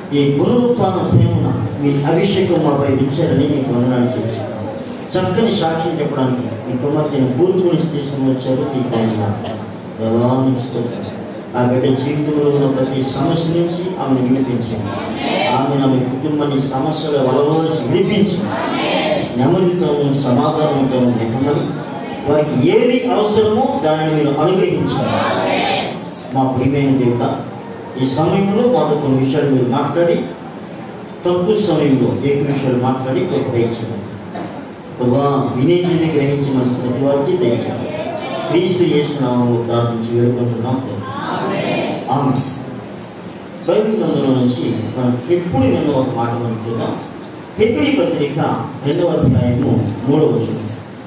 ఈ పునరుత్థాన దినమున మీ అభిషేకం మాపై ఇచ్చారని మీకు వందనాలు చెల్లిస్తున్నాను. చక్కని సాక్ష్యం చెప్పడానికి మీ కుమార్తెను పూర్తిని తీసుకుని వచ్చారు. మీకు వందనాలు. ఆ బిడ్డ జీవితంలో ఉన్న ప్రతి సమస్య నుంచి ఆమెను విడిపించండి. ఆమె కుటుంబాన్ని సమస్యల వలలో నుంచి విడిపించి నెమ్మదితోనూ సమాధానంతో నింపమని వారికి ఏది అవసరమో దాన్ని మీరు అనుగ్రహించాలి. మా ప్రియమైన దేవుడా, ఈ సమయంలో మాతో కొన్ని విషయాలు మీరు మాట్లాడి తక్కువ సమయంలో ఎక్కువ విషయాలు మాట్లాడి దయచేయండి. ప్రభా, వినే జీవిని గ్రహించిన ప్రతి వారికి దయచేయండి. క్రీస్తు యేసు నామములో ప్రార్థించి వేడుకుంటున్నాం. ఆమె బైబిల్ గ్రంథంలో నుంచి మనం ఎప్పుడు విన్న ఒక మాట మనం చూద్దాం. హెబ్రీ పత్రిక 2వ అధ్యాయము 3వ వచనం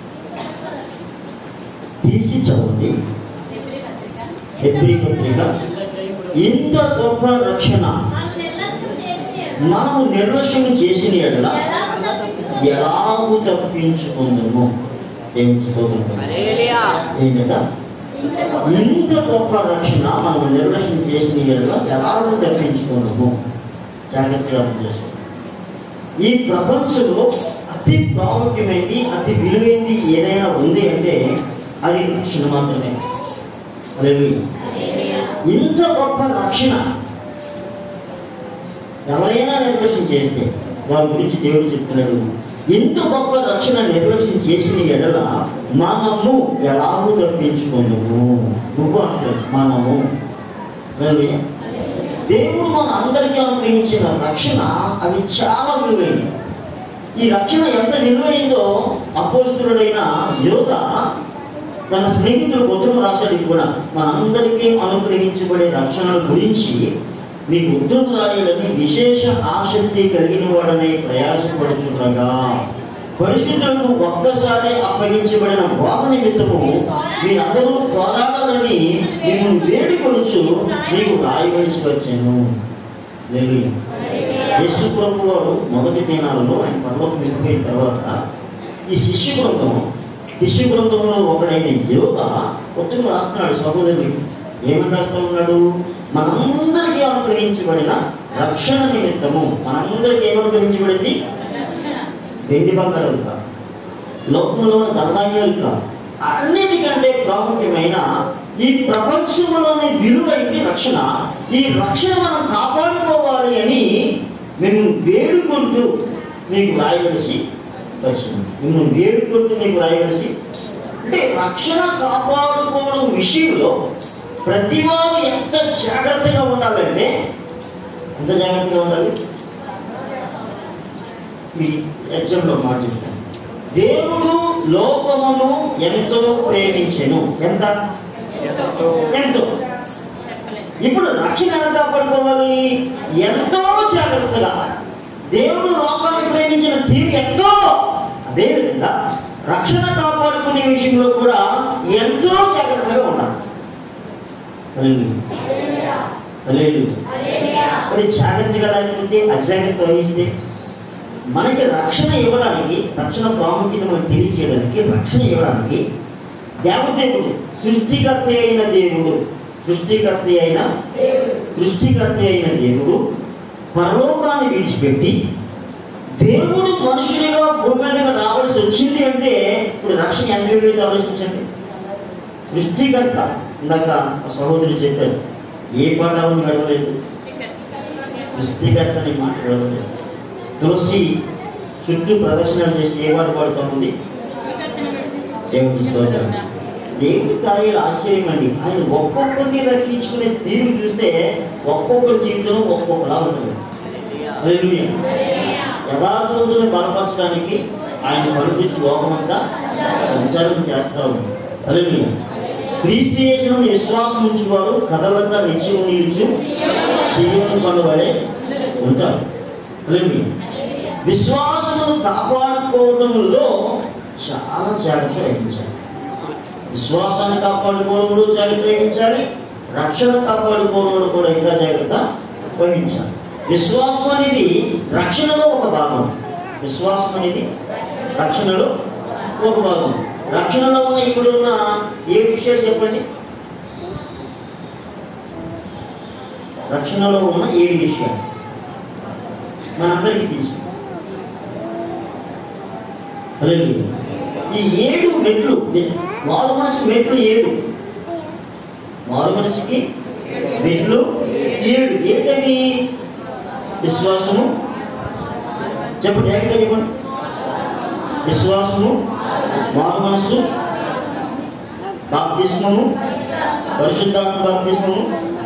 తీసి చదవండి. హెబ్రీ పత్రిక, ఇంత గొప్ప రక్షణ మనము నిర్లక్ష్యం చేసిన ఎడల ఎలాగూ తప్పించుకుందాము. ఏంటంట? ఇంత గొప్ప రక్షణ మనం నిర్లక్ష్యం చేసిన ఎడల ఎలాగూ తప్పించుకుందాము. జాగ్రత్తగా చేసుకోండి. ఈ ప్రపంచంలో అతి ప్రాముఖ్యమైనది, అతి విలువైనది ఏదైనా ఉంది అంటే అది రక్షణ మాత్రమే. ఇంత గొప్ప రక్షణ ఎవరైనా నిర్లక్ష్యం చేస్తే వారి గురించి దేవుడు చెప్తున్నాడు, ఇంత గొప్ప రక్షణ నిర్లక్ష్యం చేసిన ఎడల మనము ఎలాగూ తప్పించుకున్నాము. నువ్వు అంటాడు మనము. దేవుడు మన అందరికీ అనుగ్రహించిన రక్షణ అది చాలా విలువైంది. ఈ రక్షణ ఎంత విలువైందో అపోస్తలుడైన యోధ తన స్నేహితుడు ఉత్తరం రాశాడు కూడా. మనందరికీ అనుగ్రహించబడే రక్షణ గురించి మీకు ఉత్తరం రాయాలని విశేష ఆసక్తి కలిగిన వాడనే ప్రయాసపడుచుండగా పరిశుద్ధులకు ఒక్కసారి అప్పగించబడిన బోధ నిమిత్తము మీరందరూ పోరాడాలని మిమ్మల్ని వేడుకొనుచు మీకు రాయవలసి వచ్చాను. యేసు ప్రభు వారు మొదటి దినాలలో ఆయన పరలోకం వెళ్ళిపోయిన తర్వాత ఈ శిష్య బృందంలో ఒకడైన యోగ ఉత్తరం రాస్తున్నాడు సహోదరుడికి. ఏమని రాస్తా ఉన్నాడు? మనందరికీ అనుగ్రహించబడిన రక్షణ నిమిత్తము. మనందరికీ ఏమనుగ్రహించబడింది? వెండి బంగారాలు కాదు, లోకంలో ధనధాన్యాలు కాదు, అన్నిటికంటే ప్రాముఖ్యమైన ఈ ప్రపంచంలోని విలువైంది రక్షణ. ఈ రక్షణ మనం కాపాడుకోవాలి అని మేము వేడుకుంటూ మీకు రాయవలసి వచ్చింది. మిమ్మల్ని వేడుకుంటూ మీకు రాయవలసి అంటే రక్షణ కాపాడుకోవడం విషయంలో ప్రతి వారు ఎంత జాగ్రత్తగా ఉండాలంటే ఎంత జాగ్రత్తగా ఉండాలి. మీ ఎగ్జాంపుల్ మాట్లాడతాను. దేవుడు లోకమును ఎంతో ప్రేమించెను. ఎంతో. ఇప్పుడు రక్షణ ఎలా కాపాడుకోవాలి? ఎంతో జాగ్రత్తగా. దేవుడు లోకాన్ని ప్రేమించిన తీరు ఎంతో, అదేవిధంగా రక్షణ కాపాడుకునే విషయంలో కూడా ఎంతో జాగ్రత్తగా ఉండాలి. మరి జాగ్రత్తగా లేకపోతే అజాగ్రత్త వహిస్తే మనకి రక్షణ ఇవ్వడానికి, రక్షణ ప్రాముఖ్యత మనకు తెలియజేయడానికి, రక్షణ ఇవ్వడానికి దేవదేవుడు సృష్టికర్త అయిన దేవుడు పరలోకాన్ని విడిచిపెట్టి దేవుడు మనుషునిగా భూమి మీదగా రావాల్సి వచ్చింది అంటే ఇప్పుడు రక్షణ ఎంత విలువైతే ఆలోచించండి. సృష్టికర్త, ఇందాక సహోదరులు చెప్పారు, ఏ పాఠాలను నడవలేదు, సృష్టికర్తని మాట్లాడలేదు. తులసి చుట్టూ ప్రదర్శనలు చేసి ఏ పాట పాడుతుంది? దేవుడి కార్యాలు ఆశ్చర్యం అండి. ఆయన ఒక్కొక్కరిని రక్షించుకునే తీరు చూస్తే ఒక్కొక్కరి జీవితం ఒక్కొక్కలా ఉంటుంది. యథార్థవంతులను బలపరచడానికి ఆయన కనిపించి లోకమంతా సంచారం చేస్తా ఉంది. హల్లెలూయా. క్రీస్తు యేసునందు విశ్వాసం ఉంచువారు కథలంతా నిత్యం నిలుచు సీయోను కొండ వలె ఉంటారు. హల్లెలూయా. విశ్వాసమును కాపాడుకోవడంలో చాలా జాగ్రత్త వహించాలి. విశ్వాసాన్ని కాపాడుకోవడంలో జాగ్రత్త వహించాలి. రక్షణ కాపాడుకోవడంలో కూడా ఇంకా జాగ్రత్త వహించాలి. విశ్వాసం అనేది రక్షణలో ఒక భాగం. విశ్వాసం అనేది రక్షణలో ఒక భాగం. రక్షణలో ఉన్న ఇప్పుడున్న ఏ విషయాలు చెప్పండి? రక్షణలో ఉన్న 7 విషయాలు. మనందరికీ తెలుసు. ఈ 7 మెట్లు, మారు మనసు మెట్లు 7, మారు మనసుకి మెట్లు 7. ఏంటవి? విశ్వాసము, చెప్పండి, ఏకంగా చెప్పండి. విశ్వాసము, మారు మనసు, బాప్తిస్మము, పరిశుద్ధాత్మ బాప్తిస్మము,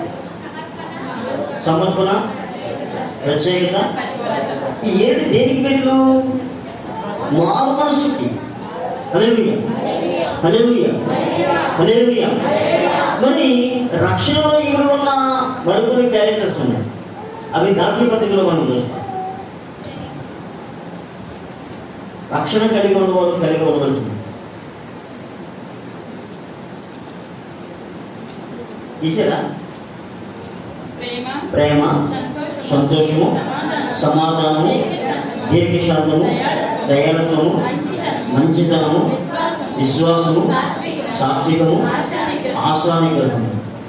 సమర్పణ, ప్రత్యేకత. ఈ 7 దేనికి మెట్లు? మారు మనసుకి. హల్లెలూయా, హల్లెలూయా, హల్లెలూయా. మరి రక్షణలో ఇవి ఉన్న మరికొన్ని క్యారెక్టర్స్ ఉన్నాయి. అవి గలతీ పత్రికలో మనం చూస్తాం. రక్షణ కలిగి ఉన్నవారు కలిగి ఉండవలసింది. తీసారా? ప్రేమ, సంతోషము, సమాధానము, దీర్ఘశాంతము, దయాళత్వము, మంచితనము, విశ్వాసము, సాత్వికము, ఆశానిగ్రహము.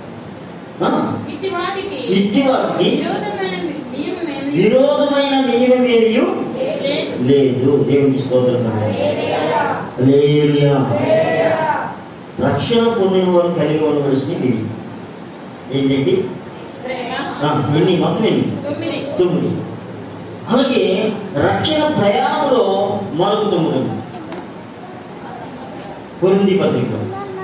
ఇట్టి వాటికి విరోధమైన నియమం ఏది లేదు. దేవునికి స్తోత్రం. హల్లెలూయా. రక్షణ పొందిన వారు కలిగి ఉండవలసినవి ఏంటంటే ఎన్ని? మొత్తం 9. అలాగే రక్షణ ప్రయాణంలో మరొక 9. కొరింథీ పత్రికలో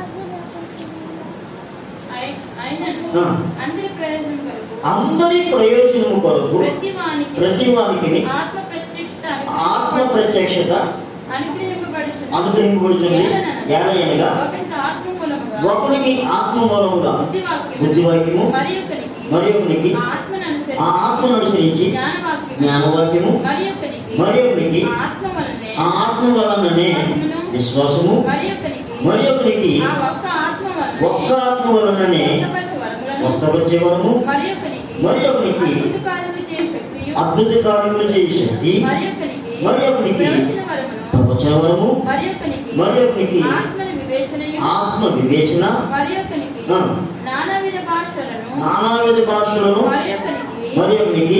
అందరి ప్రయోజనము కొరకు ప్రతివానికి ఆత్మ ప్రత్యక్షత అనుగ్రహింపబడుతుంది. ఏలయనగా ఒకరికి ఆత్మ మూలముగా బుద్ధివాక్యము, మరి ఒకరికి ఆ ఆత్మను అనుసరించి జ్ఞానవాక్యము, మరి ఒకరికి ఆ ఆత్మ వలననే విశ్వాసము, మరి ఒకరికి ఒక్క ఆత్మ వలననే స్వస్థపరిచే వరము, మరి ఒకరికి అద్భుత కార్యములు చేయ శక్తి, మరి ఒకరికి ప్రవచన వరము, మరి ఒకరికి ఆత్మ వివేచన, నానావిధ భాషలను, మరి ఒకరికి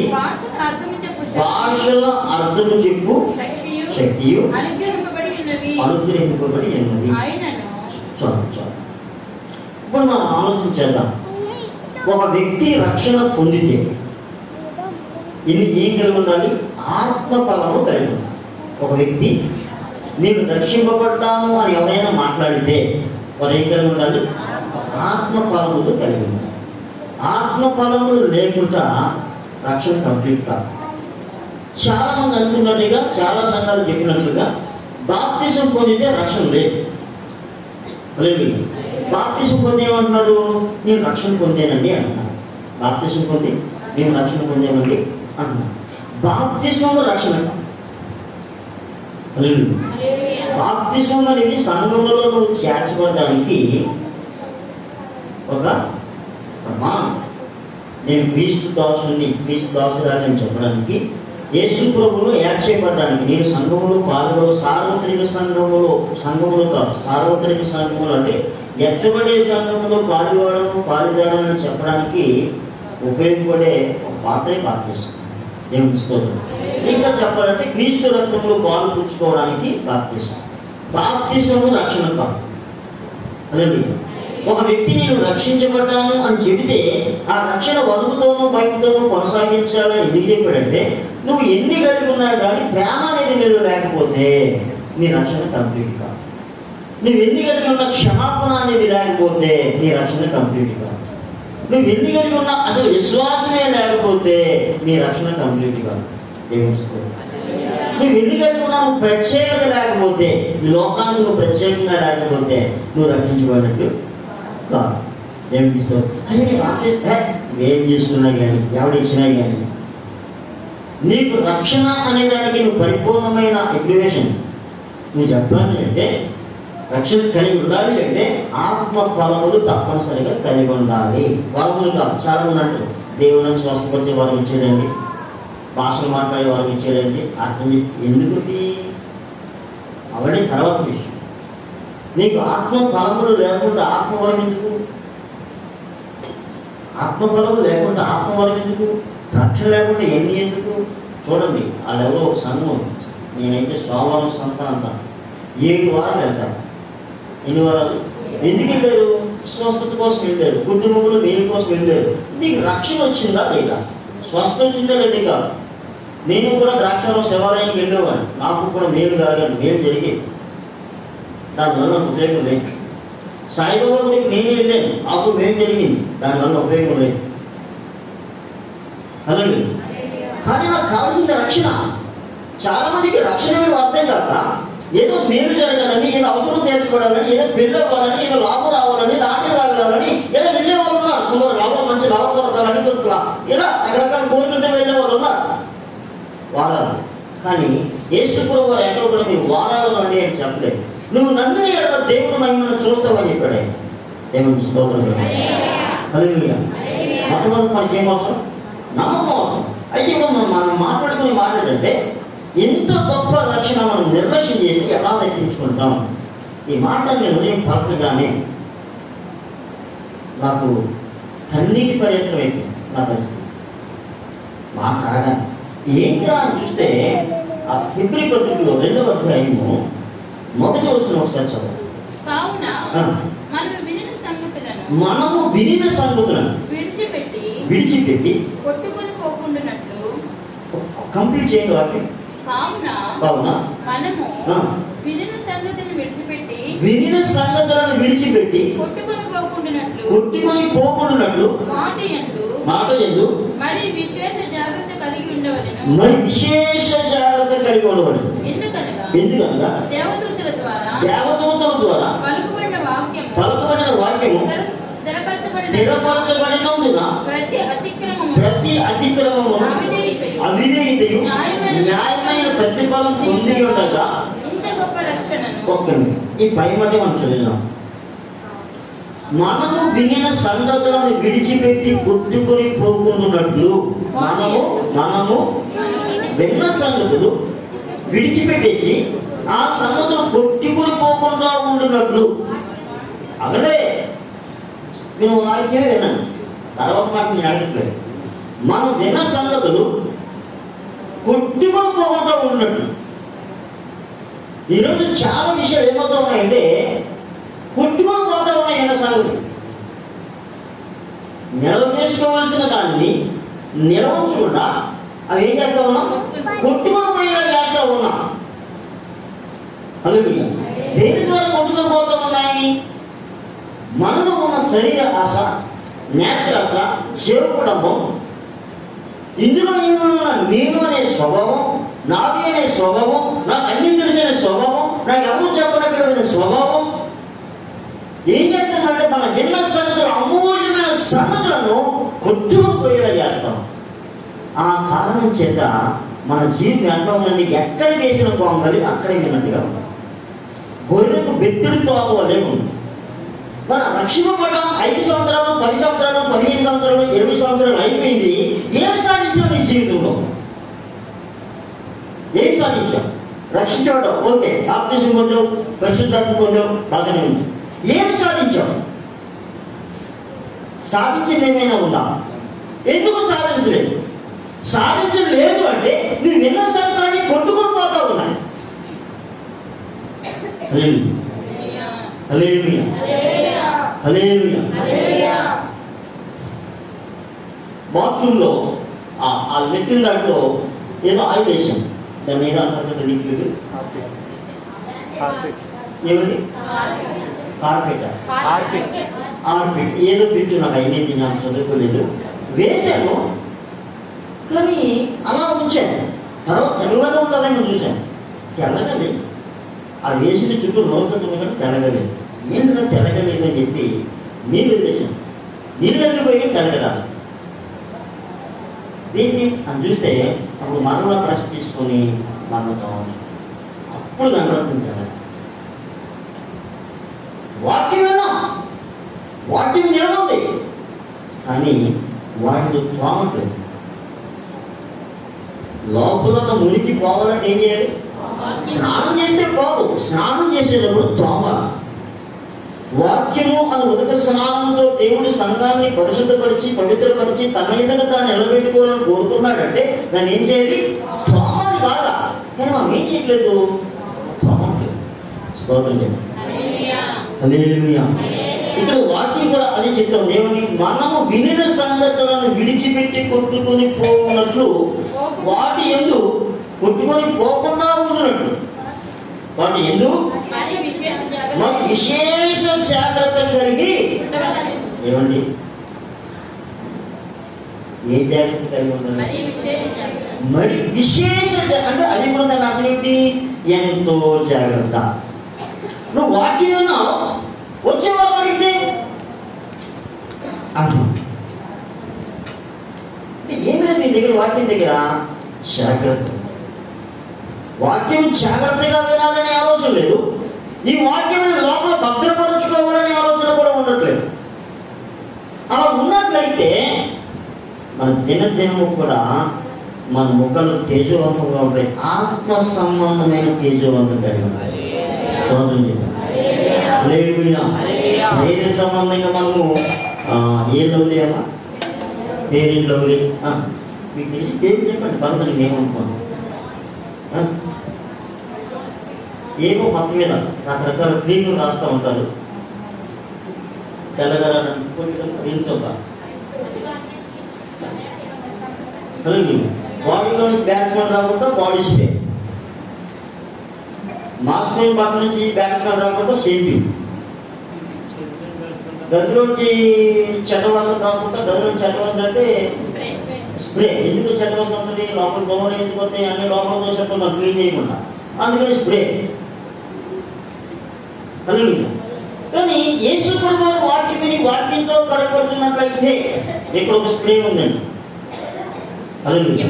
భాషల అర్థము చెప్పు శక్తియు అనుగ్రహింపబడి ఉన్నది. చాలు చాలు. ఇప్పుడు మనం ఆలోచించేద్దాం. ఒక వ్యక్తి రక్షణ పొందితే ఏం కలిగి ఉండాలి? ఆత్మ ఫలము కలిగి ఉండాలి. ఒక వ్యక్తి నేను రక్షింపబడ్డాను అని ఎవరైనా మాట్లాడితే వారు ఏం కలిగి ఉండాలి? ఆత్మ ఫలములు కలిగి ఉండాలి. ఆత్మ ఫలములు లేకుండా రక్షణ కంప్లీట్ కాదు. చాలా మంది అనుకున్నట్టుగా, చాలా సంఘాలు చెప్పినట్లుగా బాప్తిసం పొందితే రక్షణ లేదు. లేదు, బాప్తిసం పొంది ఏమంటున్నారు? నేను రక్షణ పొందేనండి అంటున్నారు. బాప్తిసం పొంది మేము రక్షణ పొందేమండి అంటున్నారు. బాప్తిసం రక్షణ. బాప్తిసం అనేది సంఘంలో నువ్వు చేర్చబడడానికి ఒక ప్రమాణం. నేను క్రీస్తు దాసుని, క్రీస్తు దాసురాలని చెప్పడానికి, యేసు ప్రభువులో యాడ్ చేయబడ్డానికి, నేను సంఘములో పాల్గొ సార్వత్రిక సంఘములో కాదు, సార్వత్రిక సంఘములు అంటే ఎచ్చబడే సంఘములో పాలువాడము పాలుదారని చెప్పడానికి ఉపయోగపడే ఒక పాత్రే బాప్తిసం. దేవుని స్తోత్రం. ఇంకా చెప్పాలంటే క్రీస్తు రక్తంలో పాలు పుచ్చుకోవడానికి బాప్తిసం. బాప్తిసము రక్షణ కాదు. అలాగే ఒక వ్యక్తి నేను రక్షించబడ్డాను అని చెబితే ఆ రక్షణ వధువుతోనూ బయటతోనూ కొనసాగించాలని ఎందుకు చెప్పాడంటే, నువ్వు ఎన్ని కలిగి ఉన్నా కానీ ప్రేమ అనేది నీళ్ళు లేకపోతే నీ రక్షణ కంప్లీట్ కాదు. నువ్వు ఎన్ని కలిగి ఉన్న క్షమాపణ అనేది లేకపోతే నీ రక్షణ కంప్లీట్ కాదు. నువ్వు ఎన్ని కలిగి ఉన్నా అసలు విశ్వాసమే లేకపోతే నీ రక్షణ కంప్లీట్ కాదు. నువ్వు ఎన్ని కలిగి ఉన్నా నువ్వు ప్రత్యేకత లేకపోతే, ఈ లోకానికి నువ్వు ప్రత్యేకంగా లేకపోతే నువ్వు రక్షించబడినట్టు కాదు. ఏమిస్తావు? అదే ఏం చేసుకున్నా కానీ ఎవడిచ్చినా కానీ నీకు రక్షణ అనే దానికి నువ్వు పరిపూర్ణమైన ఎగ్జిబిషన్ నువ్వు చెప్పాలి అంటే, రక్షణ కలిగి ఉండాలి అంటే ఆత్మ ఫలములు తప్పనిసరిగా కలిగి ఉండాలి. ఫలములు కాదు. చాలా మంది అంటారు దేవుని స్వస్థపరిచే వరం ఇచ్చేయండి, భాషలు మాట్లాడే వరం ఇచ్చేయండి, అర్థం ఎందుకు అవన్నీ తర్వాత విషయం. నీకు ఆత్మ ఫలములు లేకుండా ఆత్మవరం ఎందుకు? ఆత్మఫలము లేకుండా ఆత్మవరం ఎందుకు? రక్షణ లేకుండా ఎన్ని ఎందుకు? చూడండి వాళ్ళెవరో ఒక సంఘం, నేనైతే సోమవారం సంత అంటాను, 7 వారాలు వెళ్తారు. ఎన్ని వారాలు? ఎందుకు వెళ్ళారు? స్వస్థత కోసం వెళ్ళారు, కుటుంబంలో మేలు కోసం వెళ్ళారు. నీకు రక్షణ వచ్చిందా లేదా? స్వస్థ వచ్చిందా లేదా? కాదు. నేను కూడా ద్రాక్షారం శివాలయానికి వెళ్ళేవాడిని, నాకు కూడా మేలు కలగాలి, మేలు జరిగేది, దానివల్ల ఉపయోగం లేదు. సాయిబాబా గుడికి నేను వెళ్ళాను, నాకు మేలు జరిగింది, దానివల్ల ఉపయోగం లేదు. అలాగే కానీ నాకు కావాల్సింది రక్షణ. చాలా మందికి రక్షణ అర్థం కాక ఏదో మేలు జరగాలని, ఏదో అవసరం తీర్చుకోవాలని, ఏదో పెళ్ళి అవ్వాలని, ఏదో లాభం రావాలని, లాటరీ తాగాలని ఇలా వెళ్ళేవాళ్ళు ఉన్నారు. కొందరు లాభం మంచి లాభం దొరకాలని దొరకలా, ఇలా రకరకాల కోరికలతో వెళ్ళేవాళ్ళు ఉన్నారు వారాలు. కానీ యేసుప్రభువు వారు ఎక్కడ కూడా మీరు వారాలు అంటే అని చెప్పలేదు. నువ్వు నన్ను ఎక్కడ దేవుడు మహిమను చూస్తావని చెప్పాడు ఆయన. దేవునికి స్తోత్రం. హల్లెలూయా. మొట్టమొదటి మనకి ఏం అవసరం? నమ్మకం అవసరం. అయితే ఇప్పుడు మనం మాట్లాడుకునే మాట ఏంటంటే, ఎంత గొప్ప రక్షణ మనం నిర్లక్ష్యం చేసి ఎలా తగ్గించుకుంటాం? ఈ మాట నేను ఉదయం పలకగానే నాకు కన్నీటి పర్యంతం అయిపోయింది నా పరిస్థితి. మాట రాగానే ఏంటా అని చూస్తే ఆ ఫిబ్రవరి పత్రికలో 2వ అధ్యాయము 1వ వచనం ఒకసారి చదవండి. మనము వినిన సంగతులను విడిచిపెట్టి కంప్లీట్ చేయండి వాటిని. కావున మనము వినిన సంగతులను విడిచిపెట్టి కొట్టుకొని పోకుండానట్లు మాట యందు మరి విశేష జాగ్రత్త కలిగి ఉండవలెను. ఎందుకనగా దేవదూతల ద్వారా పలుకుబడిన వాక్యము స్థిరపరచబడినందున ప్రతి అతిక్రమము అవిధేయతయు న్యాయమైన ప్రతిఫలం పొంది ఉండగా ఈ పై మాట మనం చదివినాం. మనము వినిన సంగతులను విడిచిపెట్టి కొట్టుకొని పోకుండానట్లు, మనము విన్న సంగతులు విడిచిపెట్టేసి ఆ సంగతులు కొట్టుకొని పోకుండా ఉండినట్లు. అలాగే నేను వాక్యమే విన్నాను, తర్వాత మాట నేను అడగట్లేదు. మనం విన్న సంగతులు కొట్టుకొని పోకుండా ఉన్నట్టు. ఈరోజు చాలా విషయాలు ఏమవుతా ఉన్నాయంటే కొట్టుకొని పోతా ఉన్నాయి. విన్న సంగతులు నిలవేసుకోవాల్సిన దాన్ని నిలవకుండా అవి ఏం చేస్తా ఉన్నాం? కొట్టుకొని పోయేలా చేస్తా ఉన్నాం. హల్లెలూయా. దేని ద్వారా కొట్టుకొని పోతా ఉన్నాయి? మనలో ఉన్న శరీర ఆశ, నేత్రాశ, జీవకుడము, ఇందులో ఏమన్నా నేను అనే స్వభావం, నాది అనే స్వభావం, నాకు అన్ని తెలిసిన స్వభావం, నాకు ఎవరు చెప్పదగ్గర స్వభావం ఏం చేస్తామంటే మన విన్న సంగతులు, అమూల్యమైన సంగతులను కొట్టుకొని పోయేలా చేస్తాం. ఆ కారణం చేత మన జీవితం ఎట్లా ఉందండి? ఎక్కడ వేసిన గొంగలి అక్కడే విన్నట్టుగా ఉంది. గొర్రెకు బెత్తుడితో అవ్వలే ఉంది. మన రక్షింపబడ్డం 5 సంవత్సరాలు, 10 సంవత్సరాలు, 15 సంవత్సరాలు, 20 సంవత్సరాలు అయిపోయింది. ఏం సాధించావు నీ జీవితంలో? ఏం సాధించావు? రక్షించబడ్డావు, ఓకే, బాప్తిసం పొందావు, పరిశుద్ధాత్మ పొందావు, బాగానే ఉంది. ఏం సాధించావు? సాధించింది ఏమైనా ఉందా? ఎందుకు సాధించలేదు? సాధించలేదు అంటే నువ్వు విన్న సంగతులని కొట్టుకొని పోతా ఉన్నాయి. హల్లెలూయా. బాత్రూంలో ఆ లెట్టిన దాంట్లో ఏదో ఆయిల్ వేసాం, దాన్ని ఏదో అంటారు కదా, లిక్విడ్ ఏమండి? కార్పెట్ ఏదో పెట్టు, నాకు అయినది, నాకు చదువుకోలేదు. వేసాను కానీ అలా ఉంచాను. తర్వాత తెల్లగా ఉంటుందని చూశాను, తెల్లగలేదు. ఆ వేసిన చుట్టూ నోరు కట్టుకుని కానీ తెల్లగలేదు. ఏంటన్నా తెల్లగలేదు అని చెప్పి నీళ్ళు వదిలేసాను. నీళ్ళు వెళ్ళిపోయి తెల్లగరాలి. ఏంటి అని చూస్తే అప్పుడు మరలా బ్రష్ తీసుకొని మరలతో అప్పుడు కనబడుతుంది తెల్ల. వాక్యం విన్నాం, వాక్యం నిలబడి, కానీ వాటిలో తోమట్లేదు. లోపల మునికి పోవాలంటే ఏం చేయాలి? స్నానం చేస్తే పోదు, స్నానం చేసేటప్పుడు తోమాలి. వాక్యము అని ఉదక స్నానంతో దేవుడి సంఘాన్ని పరిశుద్ధపరిచి పవిత్రపరిచి తన ఎదుట తాను నిలబెట్టుకోవాలని కోరుకున్నాడంటే దాన్ని ఏం చేయాలి? తోమాలి బాగా. కానీ మనం ఏం చేయట్లేదు, తోమట్లేదు. స్తోత్రం చెప్పండి. హల్లెలూయా. ఇక్కడ వాక్యం కూడా అది చెప్తాం. దేవుని మనము వినిన సంగతులను విడిచిపెట్టి కొట్టుకొని పోనట్లు వాటి యందు కొట్టుకొని పోకుండా ఉంటున్నట్టు వాటి యందు మరి విశేష జాగ్రత్త కలిగి ఏమండి? ఏ జాగ్రత్త కలిగి ఉండాలి? మరి విశేష అంటే అది కూడా దాని అర్థం ఏంటి? ఎంతో జాగ్రత్త. నువ్వు వాక్యం విన్నావు, వచ్చేవాళ్ళు అడిగితే అర్థం ఏమి లేదు నీ దగ్గర. వాక్యం దగ్గర జాగ్రత్త. వాక్యం జాగ్రత్తగా వినాలనే ఆలోచన లేదు. ఈ వాక్యం లోపల భద్రపరుచుకోవాలనే ఆలోచన కూడా ఉండట్లేదు. అలా ఉన్నట్లయితే మన దినదినము కూడా మన ముఖాలు తేజవంతంగా ఉంటాయి. ఆత్మ సంబంధమైన తేజవంతం కలిగి ఉంటాయి. స్తోత్రం చెప్పండి. హల్లెలూయా. శరీర సంబంధంగా మనము ఏ లవ్లీ అమ్మా? పేరెంట్ లవ్లీ మీకు తెలిసి పేరు చెప్పండి. పర్లేదు ఏమనుకోండి. ఏమో మొత్తం మీద రకరకాల క్రీములు రాస్తూ ఉంటారు. తెల్లగల బాడీలో నుంచి బ్యాట్స్మెన్ రాకుండా బాడీ స్ప్రే, మాస్మెన్ బట్ట నుంచి బ్యాట్స్మెన్ రాకుండా సేవింగ్, గదిలోంచి చెడ్డవాసన రాకుండా గదిలోంచి చెడ్డవాసన అంటే స్ప్రే. ఎందుకు చెడ్డవాసన వస్తుంది? లోపల దోమలు ఎందుకు వస్తాయి? అన్ని లోపల దోషం క్లీన్ చేయకుండా, అందుకని స్ప్రే. హల్లెలూయా. కానీ యేసు ప్రభువు వాక్యం విని వాక్యంతో కడగబడుతున్నట్లయితే ఇక్కడ ఒక స్ప్రే ఉందండి. హల్లెలూయా.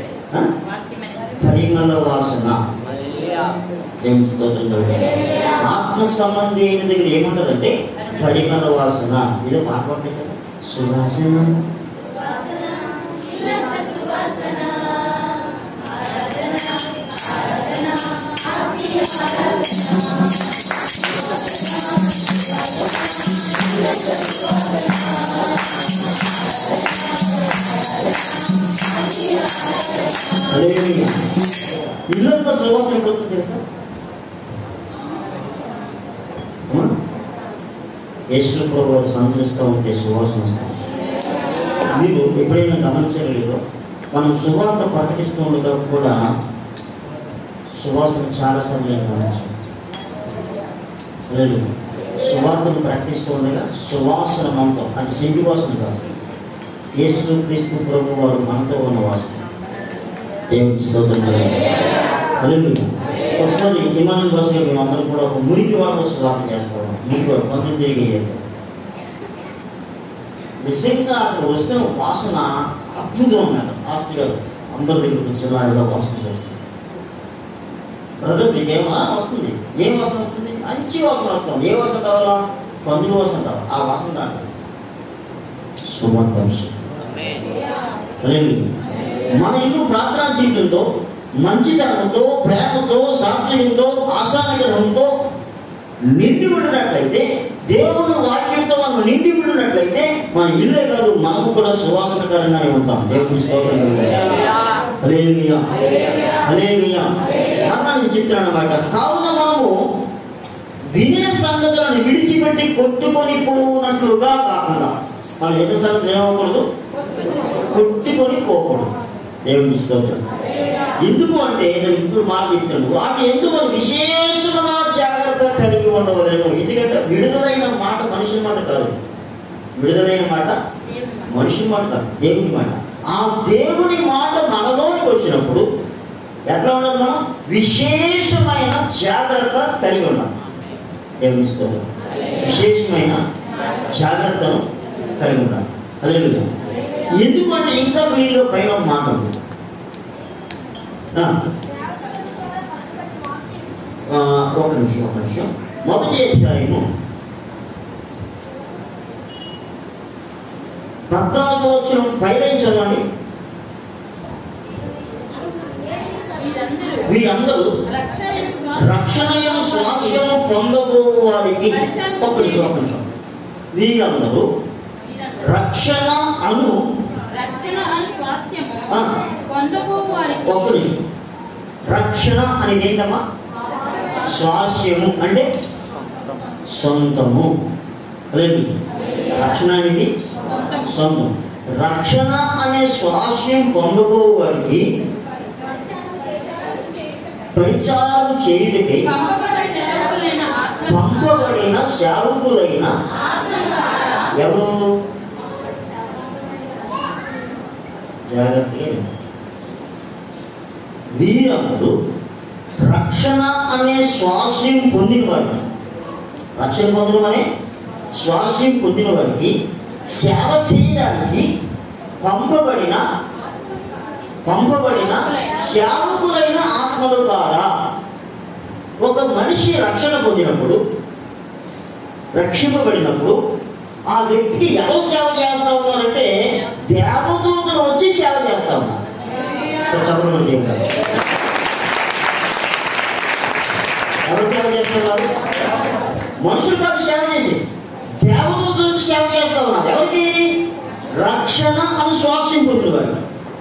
పరిమళ వాసన. దేవుని స్తోత్రం. ఆత్మ సంబంధి అయిన దగ్గర ఏముంటుందంటే పరిమళ వాసన. ఇదే మాట్లాడుతుంది కదా, సువాసన. ఇల్లంతా సువాసన ఎప్పుడు వస్తుంది తెలుసా? యేసు ప్రభువు సంచరిస్తూ ఉంటే సువాసన వస్తుంది. మీరు ఎప్పుడైనా గమనించలేదో, మనం సువార్త ప్రకటిస్తూ ఉండగా కూడా సువాసన చాలాసార్లు నేను గమనించాను. లేదు, సువార్తను ప్రకటిస్తూ ఉండగా సువాసన మనతో, అది సెంటి వాసన కాదు, యేసు క్రీస్తు ప్రభు వారు మనతో ఉన్న వాసన. దేవుని స్తోత్రం. హల్లెలూయా. ఒకసారి ఇమానుయేల్ బస్సులో మేమందరం కూడా ఒక మురికి వాడు సువార్త చేస్తాము. మురికి వాడు కొంచెం తిరిగేది నిజంగా అక్కడ వస్తే వాసన అద్భుతం అన్నాడు. ఆస్తి గారు అందరి దగ్గర కూర్చొని వాసన చేస్తుంది. బ్రదర్ మీకేమో వస్తుంది. ఏం వాసన వస్తుంది? మంచి వాసన వస్తుంది. ఏ వాసన కావాలా? పందుల వాసన కావాలి. ఆ వాసన రాదు. సుమంతం. మన ఇల్లు ప్రార్థనా జీవితంతో, మంచితనంతో, ప్రేమతో, సాత్వికంతో, ఆశానిగ్రహంతో నిండి ఉండినట్లయితే, దేవుని వాక్యంతో మనం నిండి ఉండినట్లయితే మన ఇల్లే కాదు, మనము కూడా సువాసనకరంగానే ఉంటాం. దేవుని స్తోత్రం. హల్లెలూయా. హల్లెలూయా. నేను చెప్తాను అన్నమాట. కావున మనము వినే సంగతులను విడిచిపెట్టి కొట్టుకొని పోనట్లుగా కాకుండా, మనం ఎన్ని సంగతులు ఏమవకూడదు? కొట్టుకొని పోకూడదు. దేవుని స్తోత్రం. ఎందుకు అంటే నేను ఇంకో మాట చెప్తాను, వాటి ఎందుకు విశేషంగా జాగ్రత్త కలిగి ఉండవలేను. ఎందుకంటే విడుదలైన మాట మనుషుల మాట కాదు. విడుదలైన మాట మనుషుల మాట కాదు, దేవుని మాట. ఆ దేవుని మాట మనలోకి వచ్చినప్పుడు ఎట్లా ఉండాలి? మనం విశేషమైన జాగ్రత్త కలిగి ఉన్నాం. దేవుని స్తోత్రం. విశేషమైన జాగ్రత్తను కలిగి ఉన్నాం. హల్లెలూయా. ఎందుకంటే ఇంకా వీళ్ళు పైన మాట ఉంది. ఒక నిమిషం. మొదటి అధ్యాయము 14వ వచనం పైన చదవండి. వీరందరూ రక్షణయు స్వాస్యము పొందబోవారు వారికి ఒక్క నిమిషం వీరందరూ రక్షణ అను ఒక్క నిమిషం. రక్షణ అనేది ఏంటమ్మా? స్వాస్యము అంటే సొంతము. రక్షణ అనేది సొంతం. రక్షణ అనే స్వాస్యం పొందబోవారికి పరిచారం చేయుటకై పంపబడిన సేవకులైన ఎవరు? జాగ్రత్తగా వీరందరూ రక్షణ అనే స్వాస్యం పొందిన వారికి, రక్షణ పొందడం అనే స్వాస్యం పొందిన వారికి సేవ చేయడానికి పంపబడిన సేవకులైన ఆత్మల ద్వారా. ఒక మనిషి రక్షణ పొందినప్పుడు, రక్షింపబడినప్పుడు ఆ వ్యక్తికి ఎవరు సేవ చేస్తా ఉన్నారంటే దేవదూతలు వచ్చి సేవ చేస్తా ఉన్నారు. చెప్పండి, ఎవరు సేవ చేస్తున్నారు? మనుషులు కాదు సేవ చేసి, దేవదూతలు వచ్చి సేవ చేస్తా ఉన్నారు. ఎవరికి? రక్షణ అని స్వాస్యం పొందిన వారికి.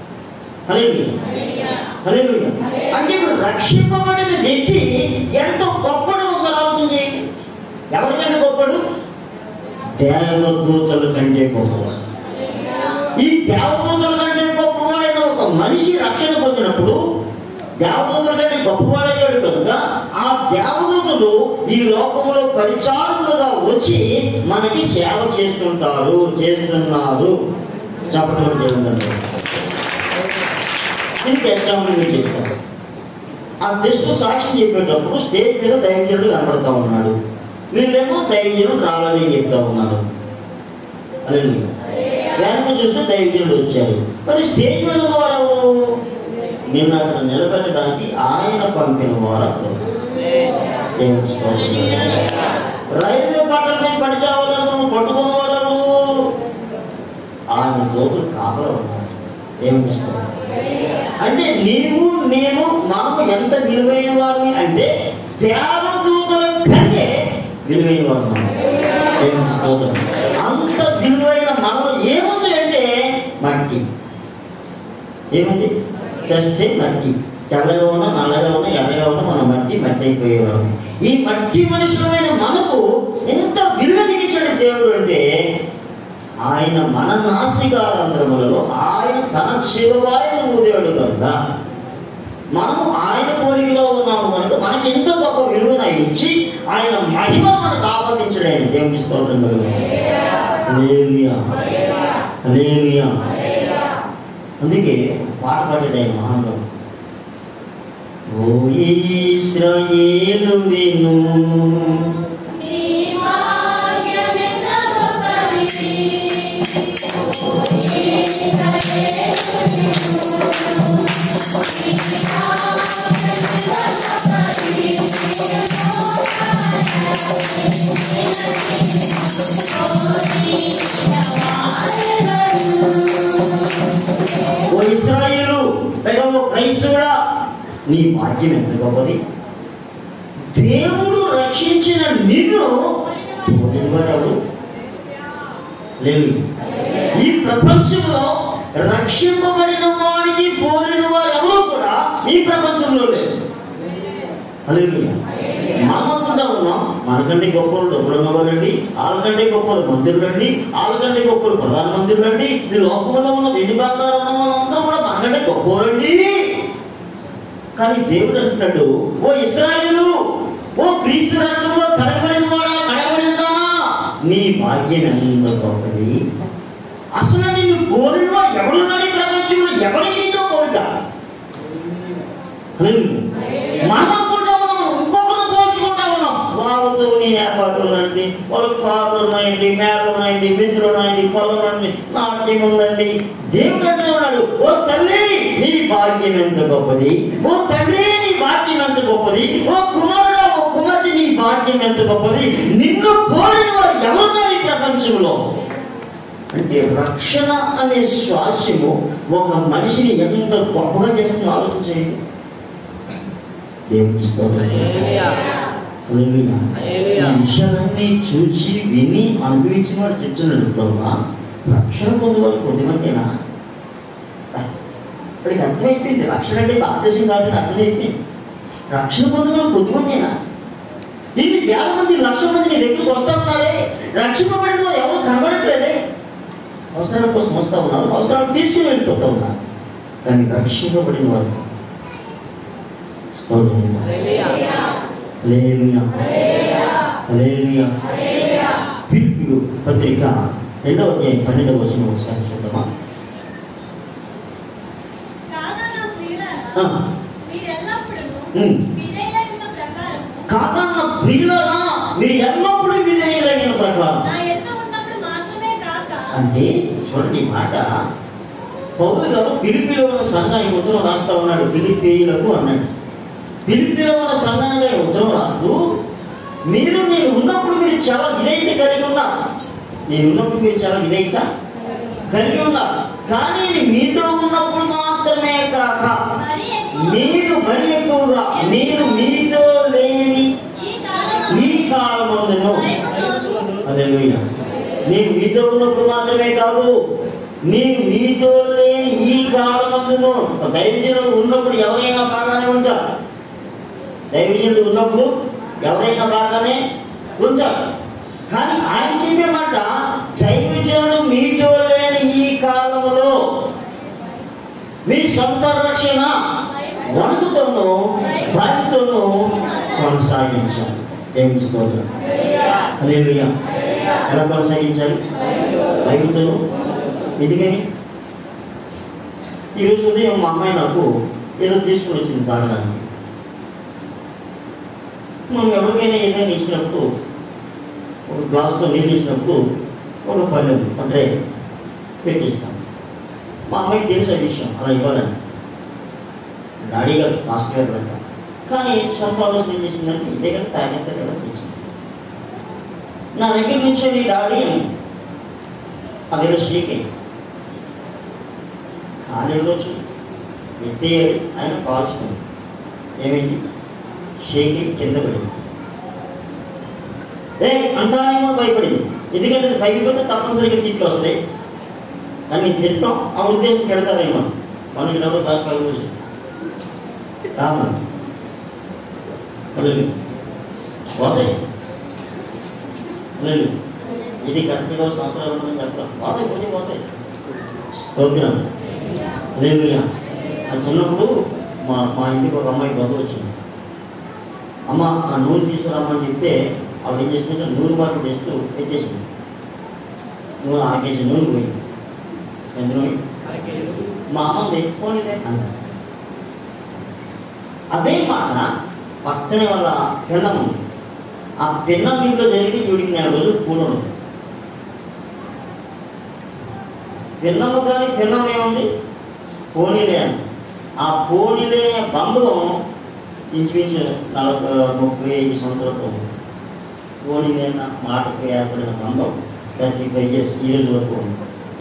అంటే ఇప్పుడు రక్షింపబడిన వ్యక్తి ఎంతో గొప్పడు. ఒకసారి ఆలోచన చేయండి. ఎవరికంటే గొప్పడు? దేవదూతల కంటే గొప్పవాడు. ఈ దేవదూతల కంటే గొప్పవాడైన ఒక మనిషి రక్షణ పొందినప్పుడు దేవదూతల కంటే గొప్పవాడయ్యాడు కనుక ఆ దేవదూతలు ఈ లోకంలో పరిచారకులుగా వచ్చి మనకి సేవ చేస్తున్నారు. చెప్పడం జరిగిందండి. దీనికి ఎగ్జాంపుల్ మీరు చెప్తారు. ఆ సిస్టర్ సాక్షి చెప్పేటప్పుడు స్టేజ్ మీద దైవజనుడు కనపడతా ఉన్నాడు. వీళ్ళేమో దైవజనుడు రాలేదని చెప్తా ఉన్నారు. అదే వెనక చూస్తే దైవజనుడు వచ్చారు. మరి స్టేజ్ మీద వారు నిన్న నిలబెట్టడానికి ఆయన పంపిన వారు. రైల్వే పట్టణ మీద పడిచావాలను పట్టుకున్న వారు ఆయన దోతులు కాపలా ఉన్నారు. ఏమిస్తారు అంటే నీవు నేను మనము ఎంత విలువైన వారిని అంటే దేవదూతల కంటే విలువైన వారు. అంత విలువైన మనలో ఏముంది అంటే మట్టి. ఏముంది? చేస్తే మట్టి. తెల్లగా ఉన్నా, నల్లగా ఉన్నా, ఎర్రగా ఉన్నా మన మట్టి అయిపోయేవాడు. ఈ మట్టి మనుషులమైన మనకు ఎంత విలువ దిగించాడు దేవుడు అంటే ఆయన మన నాసికారంధ్రములలో ఆయన తన శివవాయును ఊదేవాడు కనుక మనము ఆయన పోలికలో ఉన్నాము కనుక మనకి ఎంతో గొప్ప విలువను ఆయన ఇచ్చి ఆయన మహిమ మనకు ఆపాదించడం. ఆయన దేవుని స్తోత్రం హల్లెలూయా. అందుకే పాట పాడేది ఆయన మహానుభావుడు. ఓ ఇశ్రాయేలు విను ఓ ఇశ్రాయేలు, ఓ క్రైస్తవుడా, నీ భాగ్యం ఎంత గొప్పది. దేవుడు రక్షించిన నిన్ను ఎవరు లేదు. ఈ ప్రపంచంలో రక్షింపబడిన వాడికి పోలిన వారు ఎవరు కూడా ఈ ప్రపంచంలో లేదు. మనం కూడా ఉన్నాం. మనకంటే గొప్పలు డబ్బులు ఉన్నవాళ్ళండి, వాళ్ళకంటే గొప్పలు మంత్రులండి, వాళ్ళకంటే గొప్పలు ప్రధానమంత్రులండి, ఈ లోకంలో ఉన్న వెండి బంగారం ఉన్న వాళ్ళందరూ కూడా మనకంటే గొప్పలండి. కానీ దేవుడు అంటున్నాడు, ఓ ఇశ్రాయేలు, ఓ క్రీస్తు రక్తంలో కడగబడిన వాడా, కడగబడినదానా, నీ భాగ్యం ఎంత గొప్పది. అసలు నిన్ను కోరిన వాడు ఎవరున్నాడు ఈ ప్రపంచంలో? ఎవరికి నీతో కోరిక? మనం కూడా ఇంకొకరు పోల్చుకుంటా ఉన్నాం. వాళ్ళతో నీ ఏర్పాట్లున్నాయండి, వాళ్ళకి కార్లు ఉన్నాయండి, మేడలు ఉన్నాయండి, విధులు ఉన్నాయండి, పొలం ఉందండి, నాట్యం ఉందండి. దేవుడు అంటే ఉన్నాడు, ఓ తల్లి నీ భాగ్యం ఎంత గొప్పది, ఓ తండ్రి నీ భాగ్యం ఎంత గొప్పది, ఓ కుమారుడు, ఓ కుమార్తె నీ భాగ్యం ఎంత గొప్పది. నిన్ను కోరిన వారు ఎవరున్నారు ఈ ప్రపంచంలో? అంటే రక్షణ అనే శ్వాసము ఒక మనిషిని ఎంత గొప్పగా చేస్తుందో ఆలోచించేయండి. దేవుని స్తోత్రం. ఈ విషయాలన్నీ చూచి విని అనుభవించిన వాడు చెప్తున్నాడు, ప్రభు రక్షణ పొందేవాళ్ళు కొద్దిమందేనా? ఇప్పటికి అర్థమైపోయింది, రక్షణ అంటే బాప్తిసం కాదని అర్థమైపోయింది. రక్షణ పొందేవాళ్ళు కొద్దిమందేనా? దీన్ని వేల మంది, లక్షల మంది నీ దగ్గరికి వస్తా ఉన్నారే, రక్షింపబడిన వారు ఎవరు కనబడట్లేదే. అవసరాల కోసం వస్తూ ఉన్నారు, అవసరాలు తీసుకుని వెళ్ళిపోతూ ఉన్నారు, కానీ రక్షింపబడిన వారు ఫిలిప్పీ పత్రిక 2వ అధ్యాయం 12వ వచనం ఒకసారి చూద్దామా? కాదన్న ప్రియులారా మీరు ఎల్లప్పుడూ విధేయులైన ప్రకారం. అంటే చూడండి ఈ మాట పౌలు గారు ఫిలిప్పీలో ఉన్న సంఘానికి ఉత్తరం రాస్తా ఉన్నాడు. ఫిలిప్పీయులకు అన్నాడు, ఫిలిప్పీలో ఉన్న సంఘానికి ఉత్తరం రాస్తూ నేను ఉన్నప్పుడు మీరు చాలా విధేయత కలిగి ఉన్నారు, నేను ఉన్నప్పుడు మీరు చాలా విధేయత కలిగి ఉన్నారు, కానీ మీతో ఉన్నప్పుడు మాత్రమే కాక నేను మరి ఎక్కువగా నేను మీతో లేని ఈ కాలమందును. హల్లెలూయా. నేను మీతో ఉన్నప్పుడు మాత్రమే కాదు, నేను మీతో లేని ఈ కాలమందును. దైవజనులు ఉన్నప్పుడు ఎవరైనా బాగానే ఉంటారు, దైవజనులు ఉన్నప్పుడు ఎవరైనా బాగానే ఉంటారు, కానీ ఆయన చెప్పే మాట దైవజనుడు మీతో లేని ఈ కాలంలో మీ సొంత రక్షణ వణుకుతోనూ భయంతోనూ కొనసాగించాలి. దేవుని స్తోత్రం. హల్లెలూయా. ఎలా కొనసాగించాలి? భయంతోనూ. ఎందుకని? ఈరోజు ఉదయం మా అమ్మాయి నాకు ఏదో తీసుకుని వచ్చింది తాగడానికి. మనం ఎవరికైనా ఏదైనా ఇచ్చినప్పుడు, ఒక గ్లాసులో నీళ్ళు ఇచ్చినప్పుడు ఒక పళ్ళెం అంటే పెట్టిస్తాం. మా అమ్మాయికి తెలిసే విషయం అలా ఇవ్వాలని, డాడీ గారు మాస్టర్ గారు అంట, కానీ సొంత ఆలోచన ఏం చేసిందంటే ఇదే కదా తాగేస్తే కదా తెచ్చింది. నా దగ్గర నుంచి డాడీ అదే షేకే కాలేజీ ఎత్తేయాలి, ఆయన కాల్చుకుంది. ఏమైంది? షేకి కింద పడింది. అంటానేమో భయపడింది, ఎందుకంటే భయపడితే తప్పనిసరిగా తీర్పులు వస్తాయి. కానీ తిట్టడం ఆ ఉద్దేశం కెడతారేమో, మనకి డబ్బులు బాగా పైకి కావాలి పోతాయి. లేదు ఇది కరెక్ట్గా సంవత్సరాలు ఉంటుందని చెప్పడం, పోతాయి కొంచెం పోతాయి. స్తోత్రం. లేదు అది చిన్నప్పుడు మా ఇంటికి ఒక అమ్మాయి బంధువు వచ్చింది. అమ్మ ఆ నూనె తీసుకురామని చెప్తే ఆవిడ ఏం చేసిందంటే నూనె బాటిల్ తెస్తూ ఎత్తేసింది. నూనె 6 కేజీ నూనె పోయింది. ఎంత నూనె? మా అమ్మ తెచ్చుకోనిలే అంటారు. అదే మాట పక్కనే వాళ్ళ పిల్లం ఉంది. ఆ పిల్లం ఇంట్లో జరిగితే ఈవిడికి 4 రోజులు కూడదు. పిల్లము కానీ పిల్లం ఏముంది? పోనీలే అని. ఆ పోనీలే బంధం ఇంచుమించు 35 సంవత్సరాలతో పోనీలే మాటకు ఏర్పడిన బంధం 35 years ఈ రోజు వరకు ఉంది.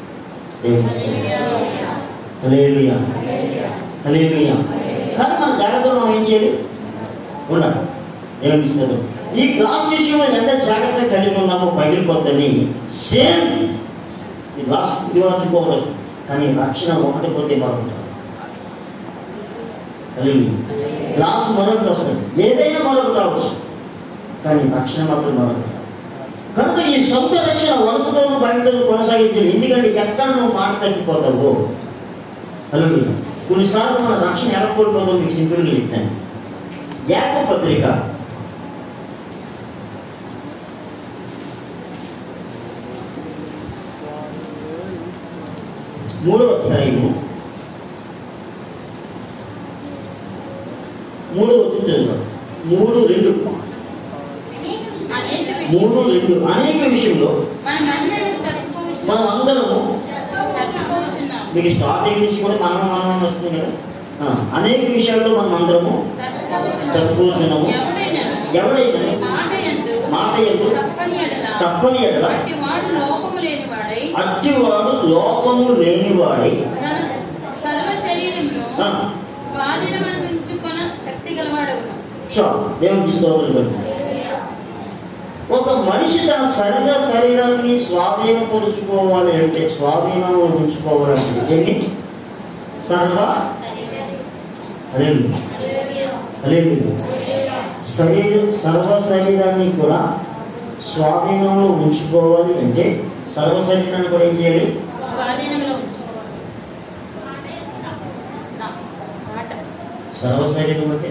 హల్లెలూయా. హల్లెలూయా. కానీ మన జాగ్రత్తలో మనం ఏం చేయాలి? ఉన్నాడు ఏమిస్తారు. ఈ గ్లాస్ విషయంలో ఎంత జాగ్రత్త కలిగి ఉన్నామో పగిలిపోద్దని సేమ్ ఈ గ్లాస్ పోవచ్చు, కానీ రక్షణ ఒకటి పోతే బాగుంటుంది. గ్లాస్ మరొకటి వస్తుంది, ఏదైనా మరొకటి రావచ్చు, కానీ రక్షణ మాత్రం మరొకటి. కనుక ఈ సొంత రక్షణ వణుకుతోనూ భయంతోనూ కొనసాగించాలి. ఎందుకంటే ఎక్కడ నువ్వు మాట తగ్గిపోతావు. అలాగే కొన్నిసార్లు మన రక్షణ ఎలా కోల్పోతావు మీకు సింపుల్గా చెప్తాను. యాకోబు పత్రిక 3వ అధ్యాయము 3వ వచనం 3:2 అనేక విషయంలో మనం అందరము మీకు స్టార్టింగ్ నుంచి కూడా మనం వస్తుంది కదా. అనేక విషయాల్లో మనం అందరము తప్పుకోచున్నాము. ఎవడైనా మాట యందు తప్పని ఎడల అట్టివాడు లోపము లేనివాడై దేవునికి స్తోత్రం. ఒక మనిషి తన శరీరాన్ని స్వాధీనపరుచుకోవాలి అంటే, స్వాధీనంలో ఉంచుకోవాలంటే ఏంటి? సర్వ సర్వ శరీరాన్ని కూడా స్వాధీనంలో ఉంచుకోవాలి అంటే, సర్వ శరీరాన్ని కూడా ఏం చేయాలి? సర్వ శరీరం అంటే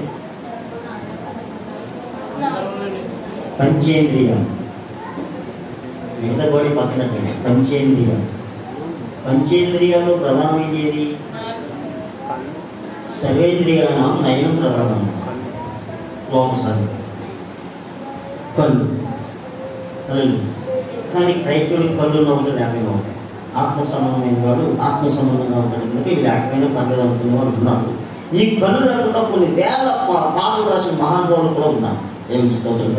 పంచేంద్రియాలు, మిగతా బాడీ పక్కనట్టు. పంచేంద్రియాలు ప్రధానమైనది సర్వేంద్రియాల నయనం ప్రధానం. లోక సాధ్యత కళ్ళు. కానీ క్రైస్తవుడికి కళ్ళు నవ్వులు లేకపోయినా ఉంటాయి. ఆత్మ సంబంధమైన వాడు ఆత్మ సంబంధంగా ఉంటాడు కనుక ఇది లేకపోయినా పర్లేదు అనుకునే వాళ్ళు ఉన్నారు. ఈ కళ్ళు లేకుండా కొన్ని వేల పాటలు రాసిన మహానుభావులు కూడా ఉన్నారు. ఏమి స్తోత్రం.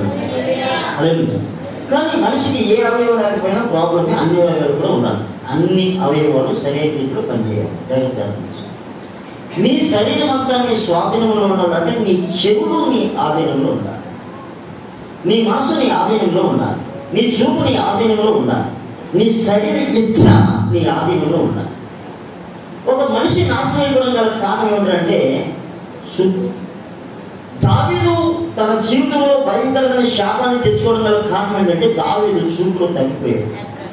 కానీ మనిషికి ఏ అవయవం లేకపోయినా ప్రాబ్లమే. అన్ని అవయవాలు కూడా ఉండాలి. అన్ని అవయవాలు సరైన రీతిలో పనిచేయాలి. జాగ్రత్త. నీ శరీరం అంతా నీ స్వాధీనంలో ఉండాలంటే నీ చెవులు నీ ఆధీనంలో ఉండాలి, నీ మనసు నీ ఆధీనంలో ఉండాలి, నీ చూపు నీ ఆధీనంలో ఉండాలి, నీ శరీర ఇచ్చ నీ ఆధీనంలో ఉండాలి. ఒక మనిషి నాశనం అయిపోవడం గల కారణం ఏమిటంటే దావీదు తన జీవితంలో భయంకరమైన శాపాన్ని తెచ్చుకోవడం గల కారణం ఏంటంటే దావీదు చూపులో తగ్గిపోయాడు.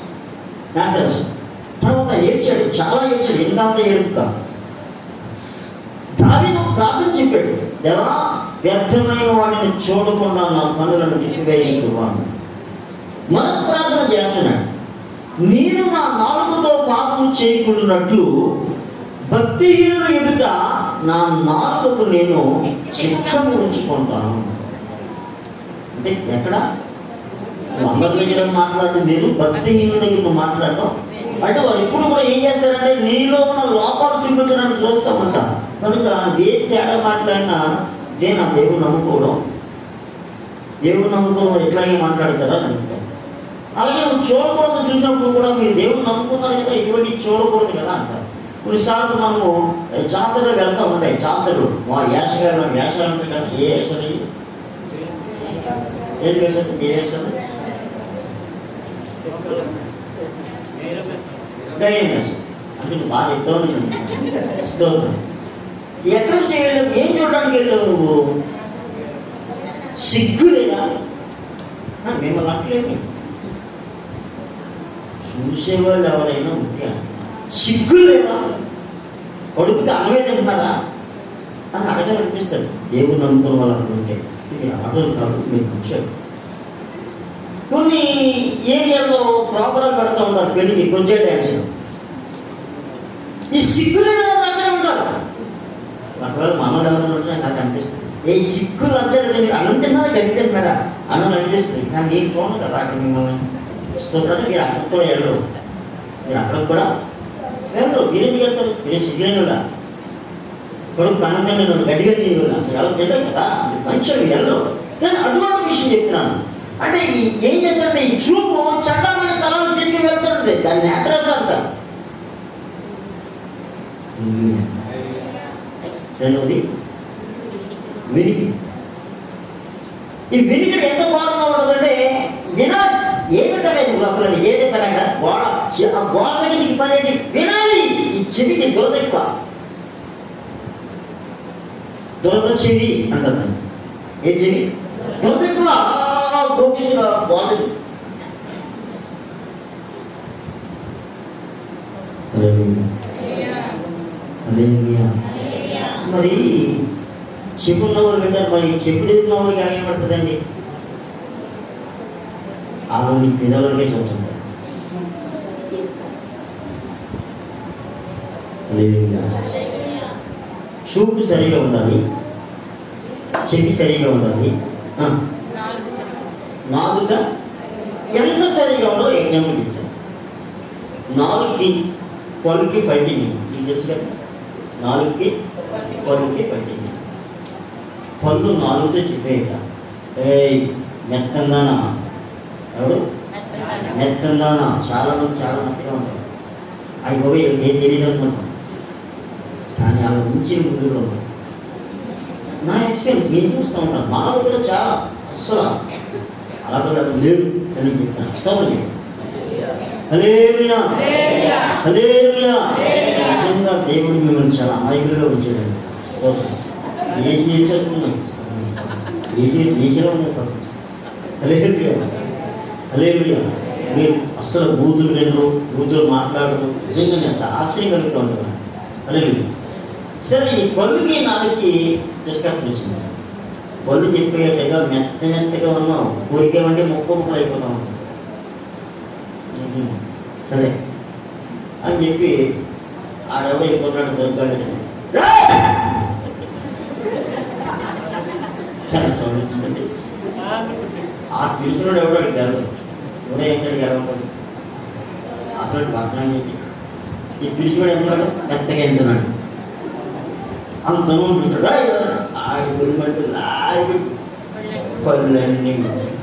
తర్వాత ఏడ్చాడు, చాలా ఏడ్చాడు. ఎందాక ఏడుపు కాదు. దావీదు ప్రార్థన చెప్పాడు, దేవా వ్యర్థమైన వాటిని చూడకుండా నా కన్నులను తిప్పివేయవాడు. మనం ప్రార్థన చేస్తున్నాడు, నేను నా నాలుగుతో పాపం చేయకుండాట్లు భక్తిహీనుల ఎదుట నా నాలుగుకు నేను చిక్కము ఉంచుకుంటాను. అంటే ఎక్కడ అందరి దగ్గర మాట్లాడటం లేదు, భక్తిహీనుల దగ్గర మాట్లాడటం. అంటే వారు ఎప్పుడు కూడా ఏం చేస్తారంటే నీలో ఉన్న లోపాలు చూపించడానికి చూస్తామంట. కనుక ఏ తేడా మాట్లాడినా నా దేవుడు నమ్ముకోవడం, దేవుడు నమ్ముకోవడం ఎట్లాగే మాట్లాడతారా అని అడుగుతాం. అలాగే నువ్వు చూడకూడదు చూసినప్పుడు కూడా మీరు దేవుడు నమ్ముకున్నారు కదా, ఇటువంటి చూడకూడదు కదా అంటారు. కొన్నిసార్లు మనము జాతరలు వెళ్తూ ఉంటాయి. జాతరలు వేషాలు ఉంటాయి కదా. ఏ వేషాలు? ఏది వేషాలు? ఏ వేషాలు? దయ్యం వేషం. అంటే నువ్వు బాగా చెప్తావు. ఎక్కడ చేయలేవు? ఏం చూడడానికి వెళ్ళావు నువ్వు? సిగ్గులేదా? మిమ్మల్ని అట్లేదు. చూసేవాళ్ళు ఎవరైనా ముఖ్యం. సిగ్గు లేదా? కొడుకుకి అన్నమే తింటున్నారా అని అడగాలనిపిస్తుంది. దేవుడు నమ్ముకున్న వాళ్ళు అనుకుంటే ఇది ఆటలు కాదు, మీరు వచ్చారు. కొన్ని ఏరియాలో ప్రోగ్రాం పెడతా ఉంటారు పెళ్ళికి, కొంచెం డ్యాన్స్. ఈ సిగ్గులేని వాళ్ళు అక్కడే ఉంటారు. ఒకవేళ మనలో ఎవరైనా ఉంటే నాకు అనిపిస్తుంది, ఏ సిగ్గులు వచ్చారు మీరు అన్నం తిన్నారా గడ్డి తిన్నారా అన్నం అనిపిస్తుంది. కానీ నేను చూడను కదా అక్కడ మిమ్మల్ని స్తోత్రాన్ని. మీరు అక్కడికి కూడా వెళ్ళరు, మీరు అక్కడికి కూడా వెళ్ళరు. మీరేందుకు వెళ్తారు? మీరు సిగ్గులేనుడా కొడుకు అన్నం తిన్నాడు గడ్డిగా తీయగా మీరు అలా తినరు కదా, మంచిగా మీరు వెళ్ళరు. కానీ అటువంటి విషయం చెప్తున్నాను. అంటే ఏం చేస్తారంటే ఈ చూపు చట్టమైన స్థలాలకు తీసుకుని వెళ్తారంటే దాన్ని నేత్రాసాలు సార్. రెండవది వినికి. ఈ వినికిడి ఎంత ఘోరంగా ఉంటుందంటే వినాలి. ఏమిటలేదు అసలు ఏంటంటే గోడ గోడ దగ్గరికి పదేంటి వినాలి. ఈ చెవికి దురద ఎక్కువ, దురద చెవి అంటారు. ఏ చెవి? దురద ఎక్కువ. గోపిస్తున్న గోడది. మరి చెప్పున్నవారు వింటారు, మరి చెప్పుడు ఎదుగున్నవారికి ఎలా ఏమడుతుందండి? ఆవిడ పిల్లలకే చూస్తుంటారు. చూపు సరిగా ఉండాలి, చెవి సరిగా ఉండాలి, నాలుక ఎంత సరిగా ఉందో ఎగ్జాంపుల్ చెప్తాను. నాలుగుకి పలుకి ఫైటింగ్ మీకు తెలుసు కదా. నాలుగుకి పలుకి ఫైటింగ్. పళ్ళు నాలుగుతో చెప్పేయట, ఏ మెత్తంగానా? ఎవరు మెత్తంగానా? చాలా మంది చాలా మెత్తగా ఉంటారు. అవి పోయి ఏం తెలియదు అనుకుంటాం, కానీ అలా నుంచి ముందులో ఉంటాం. నా ఎక్స్పీరియన్స్ నేను చూస్తూ ఉంటాను. మానవులు కూడా చాలా అలాగే లేరు అని చెప్తాను. స్తోత్రం. హల్లెలూయా, హల్లెలూయా. నిజంగా దేవుడు మిమ్మల్ని చాలా అమాయకులుగా ఉంచాడండి. స్తోత్రం. ఏసీ చేస్తున్నాం, ఏసీలో ఉన్నాయి. హల్లెలూయా, హల్లెలూయా. మీరు అస్సలు బూతులు వినరు, బూతులు మాట్లాడరు. నిజంగా నేను చాలా ఆశ్చర్యం కలుగుతూ ఉంటాను. హల్లెలూయా. సరే, ఈ పళ్ళుకి నాలుగుకి డిస్కషన్ వచ్చింది. పళ్ళు చెప్పేటట్టుగా మెత్తగా ఉన్నాం, కోరికేమంటే ముక్కలు అయిపోతాం. సరే అని చెప్పి ఆడెవడో అయిపోతున్నాడు దొరకాలి. ఆ పిలుచున్నాడు ఎవడో అడిగారు, ఎవడో ఏంటి అడిగారు అసలు భాషణం చెప్పి ఈ పిలుచున్నాడు ఎంతున్నాడు, మెత్తగా ఎంతున్నాడు. అంత ఆడి గురిమంటూ లాగి పళ్ళన్నీ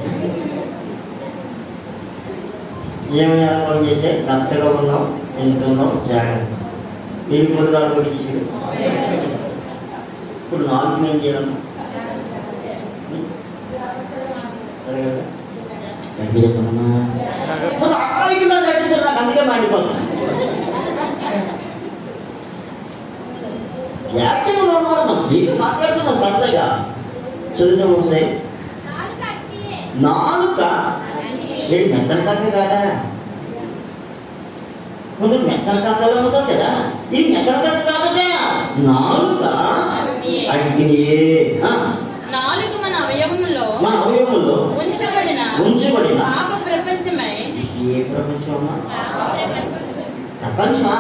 ఏమైనా ఫోన్ చేసే మెత్తగా ఉన్నాం, ఎంతున్నాం, జాగ్రత్త. ఏమి కుదరాలు కూడా చేసాడు. ఇప్పుడు నాలుగు ఏం చేయడం నాకు అందుకే మాడిపోతాను. యాక్టివ్గా ఉన్నాడు, మాట్లాడుతున్నా సరదాగా. చదివిన ఒకసారి నాలుక ఏంటి మెత్తన కాక కాదా? కొంచెం మెత్తన కాకలో ఉంటుంది కదా, ఇది మెత్తన కాక కాబట్టి నాలుక అగ్నియే. మన అవయవములో ఉంచబడిన పాప ప్రపంచమై. ఏ ప్రపంచం అమ్మా? ప్రపంచమా?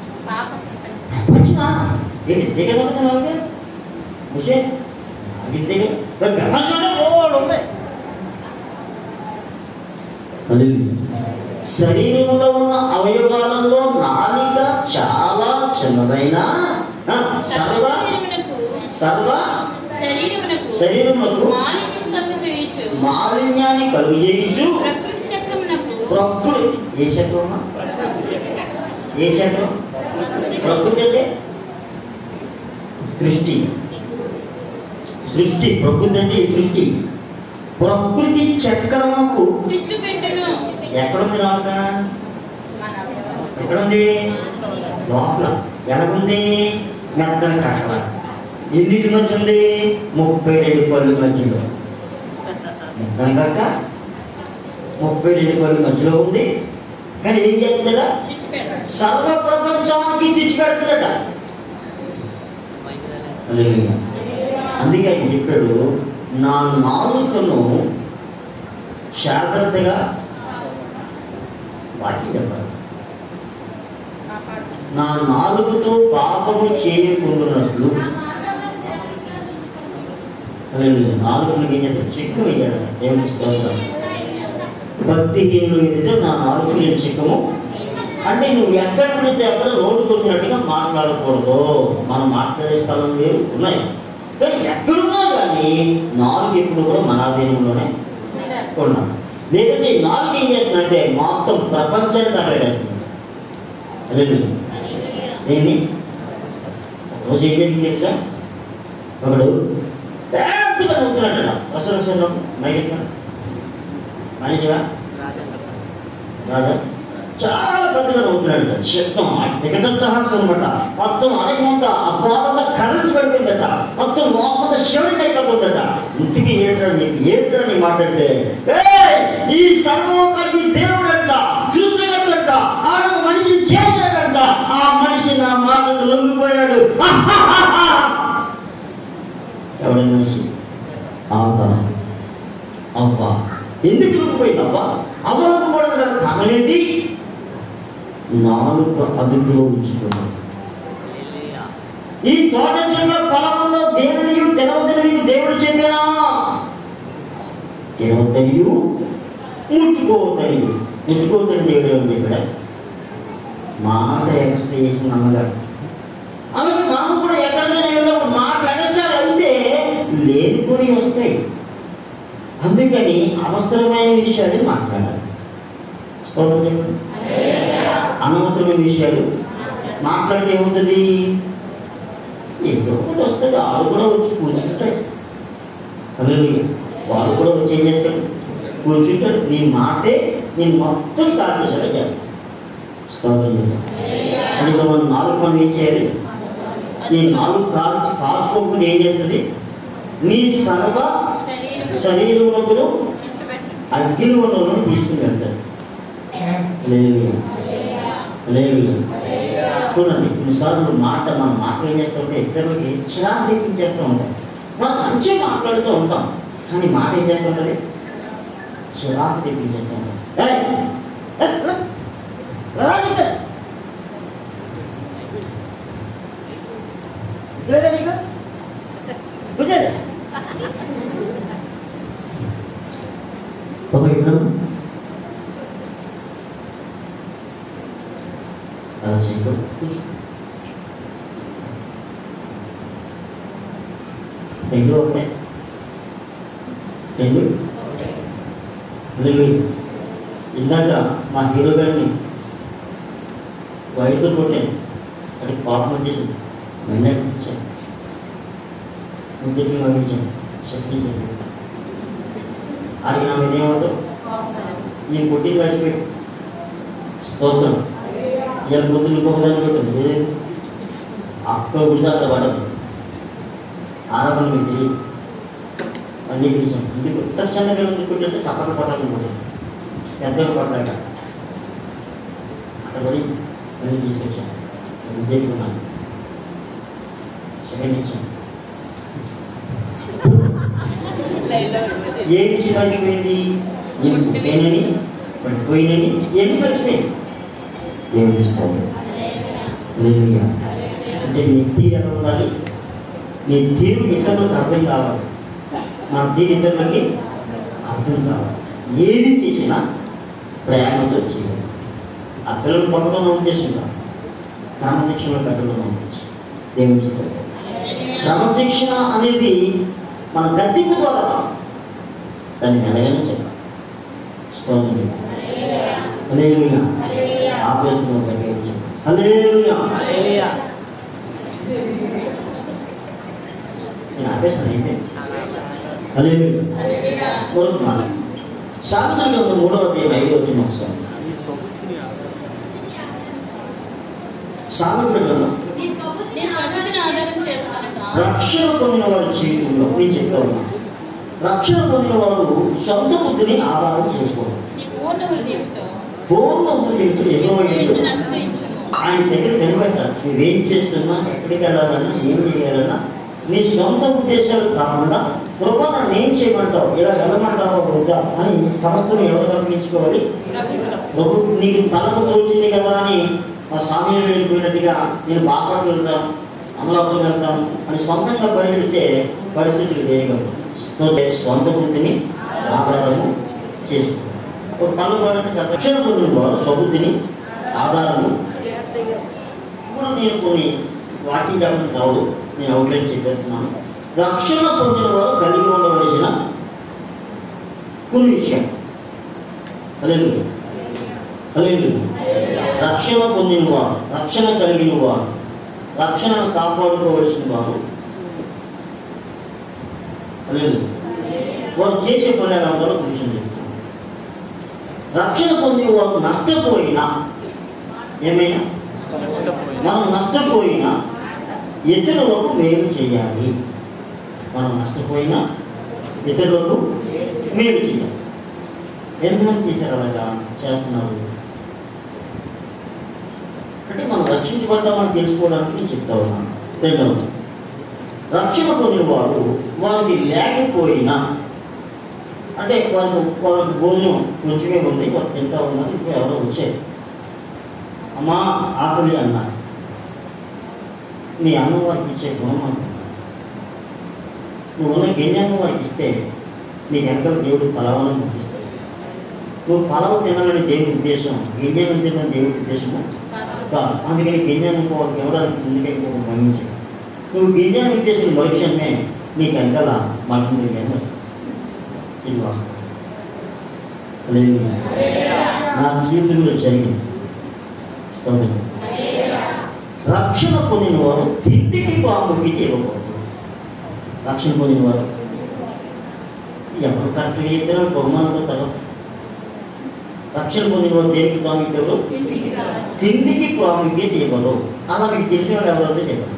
ఏంటి ఇంతే కదా నాలుగే ముషే ఇంతే కదా. ప్రపంచం అంటే పోవాలి ఉంటాయి. శరీరంలో ఉన్న అవయవాలలో నాలిక చాలా చిన్నదైన శరీరమునకు మాలిన్యాన్ని కలుగు చేయించు. ప్రకృతి ఏ చక్రం? ఏ చక్రం? ప్రకృతి అంటే దృష్టి. దృష్టి ప్రకృతి అంటే దృష్టి. ప్రకృతి చక్రముకు ఎక్కడుంది నాలుక? ఎక్కడుంది? లోపల. ఎలాగుంది? మెత్తన కట్టల. ఎన్నిటి మధ్య ఉంది? 32 పళ్ళు మధ్యలో. మెత్తన కక్క 32 పళ్ళు మధ్యలో ఉంది. కానీ ఏం చేస్తుందట? సర్వ ప్రపంచానికి చిచ్చు పెడుతుందట. అందుకే ఆయన చెప్పాడు, నా నాలుకను జాగ్రత్తగా వాక్యం చెప్పాలి. నా నాలుగుతో పాపము చేయకుండానట్లు నాలుగుకి ఏం చేస్తాడు? చిక్కం వేయాలి. దేవుని స్తోత్రం. భక్తిహీనులు ఏదైతే నా నాలుగు నేను చిక్కము అంటే నువ్వు ఎక్కడ పడితే అక్కడ రోడ్డుకు వచ్చినట్టుగా మాట్లాడకూడదు. మనం మాట్లాడే స్థలం వేరు ఉన్నాయి, కానీ ఎక్కడున్నా కానీ నాలుగు ఎప్పుడు కూడా మన ఆధీనంలోనే ఉన్నాం. లేదంటే నాలుగు ఏం చేస్తుందంటే మొత్తం ప్రపంచాన్ని తగలేస్తుంది. అదే ఏమి రోజు ఏం జరిగింది తెలుసా? ఒకడు పెద్దగా నవ్వుతున్నట్ట వసంలో మైక్ మనిషివా రాదా? చాలా పెద్దగా నవ్వుతున్నాడు. శబ్దం మిగతాహాసం అనమాట. మొత్తం అనేకంత అపారంగా కరెంట్ పడిపోయిందట. మొత్తం లోపల శివుడికి అయిపోతుందట. ఇంటికి ఏంటని మాట్లాడితే ఈ సర్వోక ఈ దేవుడంట, సృష్టికర్తంట, ఆడ మనిషిని చేశాడంట. ఆ మనిషి నా మాటకు లొంగిపోయాడు. ఎవడ మనిషి? అబ్బా ఎందుకు లొంగిపోయింది? అబ్బా అవలంబడం గల కారణం ఏంటి? నాలుక అదుపులో ఉంచుకున్నాడు. ఈ తోట చెట్ల పొలంలో దేవుడు తినవద్దని దేవుడు చెప్పినా తినవద్దని ముట్టుకోవద్దని దేవుడు ఏమని చెప్పాడా? మాట ఎక్స్ట్రా చేసిన అమ్మగారు. అలాగే మనం కూడా ఎక్కడికైనా వెళ్ళినప్పుడు మాటలు ఎక్స్ట్రా అయితే లేనిపోయి వస్తాయి. అందుకని అవసరమైన విషయాలు మాట్లాడాలి. స్తోత్రం చెప్పండి. అనవసరమైన విషయాలు మాట్లాడితే ఏమవుతుంది? ఏదో ఒకటి వస్తుంది. వాళ్ళు కూడా వచ్చి కూర్చుంటాయి. అలాగే వాళ్ళు కూడా వచ్చి ఏం చేస్తారు? కూర్చుంటాడు. నీ మాటే నేను మొత్తం కాల్చేసేలా చేస్తాను. స్తోత్రం చేద్దాం. అంటే ఇప్పుడు మనం నాలుగు ఏం చేయాలి? నీ నాలుగు కాల్చుకోకుండా ఏం చేస్తుంది? నీ సర్వ శరీరమును అగ్నిలోనూ తీసుకుని వెళ్తారు. లేదు చూడండి, కొన్నిసార్లు మన మాట ఏం చేస్తామంటే ఇతరులకి చిరాకు తెప్పించేస్తూ ఉంటాం. మనం మంచిగా మాట్లాడుతూ ఉంటాం, కానీ మాట ఏం చేస్తుంటుంది? చిరాకు తెప్పించేస్తూ ఉంటాం. అలా చేయకూడదు. కూర్చో. రెండు ఒకటే. రెండు ఇందాక మా హీరో గారిని వైద్యులు కొట్టాను. అది కోపం వచ్చేసింది. వెళ్ళాను ముద్దుకి పంపించాను. చెప్పి అది నా మీద ఏమవుతావు? నేను కొట్టింది మర్చిపోయాడు. స్తోత్రం. ఇలా ముద్దులు పోకదాన్ని పెట్టండి. ఏదైతే అక్కడ గుడితే అక్కడ పడదు. ఆరాధన పెట్టి అన్నీ పిలిచాం. ఇంటికి ఉత్తర్షణగా ఎందుకు కొట్టే సపట్లు పట్టాలి కూడా పెద్దలు పడ్డాక అక్కడ పడి మళ్ళీ తీసుకొచ్చాను. ఉద్యోగున్నాను. సెకండ్ ఇచ్చాను. ఏ విషయానికి పోయింది? పోయినని పోయినని ఎన్ని కలిసిపోయింది? దేవుడి స్తోత్రం. అంటే నీ తీరు ఎలా ఉండాలి? నీ తీరు ఇతరులకు అర్థం కావాలి. మన తీరు ఇతరులకి అర్థం కావాలి. ఏది చేసినా ప్రేమతో చేయాలి. ఆ పిల్లలు పట్టడం ఉద్దేశం కాదు, క్రమశిక్షణ కట్టడం ఉద్దేశం. దేవుడి స్తోత్రం. క్రమశిక్షణ అనేది మన గద్దింపు ద్వారా దాన్ని ఎలాగైనా చెప్పాలి. స్తోత్రం. హల్లెలూయా. ఆపేస్తున్నాం చెప్పాలి. హల్లెలూయా. నేను ఆపేస్తాను. ఏంటి? హల్లెలూయా. కోరుకున్నాను. సాధారణంగా 3వ అధ్యాయం 5 వచ్చిన ఒకసారి సామెతలలో రక్షణ పొందిన వారి జీవితంలో నేను చెప్తా ఉన్నాను. రక్షణ పొందిన వారు సొంత బుద్ధిని ఆధారం చేసుకోవాలి. పూర్ణ హృదయంతో ఆయన దగ్గర కనిపెట్టాలి. నువ్వేం చేస్తున్నా, ఎక్కడికి వెళ్ళాలన్నా, ఏం చేయాలన్నా నీ సొంత ఉద్దేశాలు కాకుండా ప్రభు నన్ను ఏం చేయమంటావు, ఇలా వెళ్ళమంటావు వద్దా అని సమస్తను ఎవరు గమనించుకోవాలి? ప్రభు నీకు తలకు తోచింది కదా అని మా స్వామి వెళ్ళిపోయినట్టుగా నేను బాపట్ల వెళ్తాను, అమలాపురం వెళ్తాను అని సొంతంగా పరిగెడితే పరిస్థితులు వేయగలరు. సొంత బుద్ధిని ఆధారము చేసుకోవాలి. ఒక పనులు పడాలంటే రక్షణ పొందిన వారు స్వబుద్ధిని ఆధారము. ఇప్పుడు నేను కొన్ని వాటి చెప్పడం కాదు, నేను అవుట్లైన్ చెప్పేస్తున్నాను. రక్షణ పొందిన వారు కలిగి ఉండవలసిన కొన్ని విషయాలు. హల్లెలూయా. హల్లెలూయా. రక్షణ పొందిన వారు, రక్షణ కలిగిన వారు, రక్షణను కాపాడుకోవలసిన వారు, హల్లెలూయా, వారు చేసే పని ఎలా ఉండాలో కొంచెం చెప్తాను. రక్షణ పొందిన వారు నష్టపోయినా, ఏమైనా మనం నష్టపోయినా ఇతరులకు మేలు చేయాలి. మనం నష్టపోయినా ఇతరులకు మేలు చేయాలి. ఎంతమంది చేశారు అలాగా? చేస్తున్నారు. అంటే మనం రక్షించబడ్డామని తెలుసుకోవడానికి నేను చెప్తా ఉన్నాను. రెండవది, రక్షణ పొందిన వారు వారికి లేకపోయినా, అంటే వారికి భోజనం కొంచెమే ఉంది, వారు తింటా ఉన్నారు, ఇప్పుడు ఎవరో వచ్చారు, అమ్మా ఆకలి అన్నారు. నీ అన్నం వారికి ఇచ్చే గుణం అనుకుంటున్నాను. నువ్వు ఉన్న గిన్నెను వారికి ఇస్తే నీకు వెనకాల దేవుడు ఫలవనం పంపిస్తాడు. నువ్వు ఫలవ తినాలని దేవుడి ఉద్దేశం, గిన్నెను తినని దేవుడి ఉద్దేశము కాదు. అందుకని గిన్నెను వారికి ఇవ్వడానికి ముందుకే గమనించాడు. నువ్వు గిన్నెను ఇచ్చేసిన మనుషన్నే నీకు వెనకాల మటన్ బిర్యానీ వస్తుంది. ఇది వాస్తవం. లేదు, నా జీవితంలో జరిగింది. రక్షణ పొందిన వారు తిండికి ప్రాముఖ్యత ఇవ్వకూడదు. రక్షణ పొందిన వారు ఎవరు కరెక్ట్గా చెప్తారో బహుమానం పోతారు. రక్షణ పొందిన వారు దేనికి ప్రాముఖ్యత ఇవ్వరు? తిండికి ప్రాముఖ్యత ఇవ్వరు. అలా మీకు తెలిసిన వాళ్ళు ఎవరంటే చెప్పారు.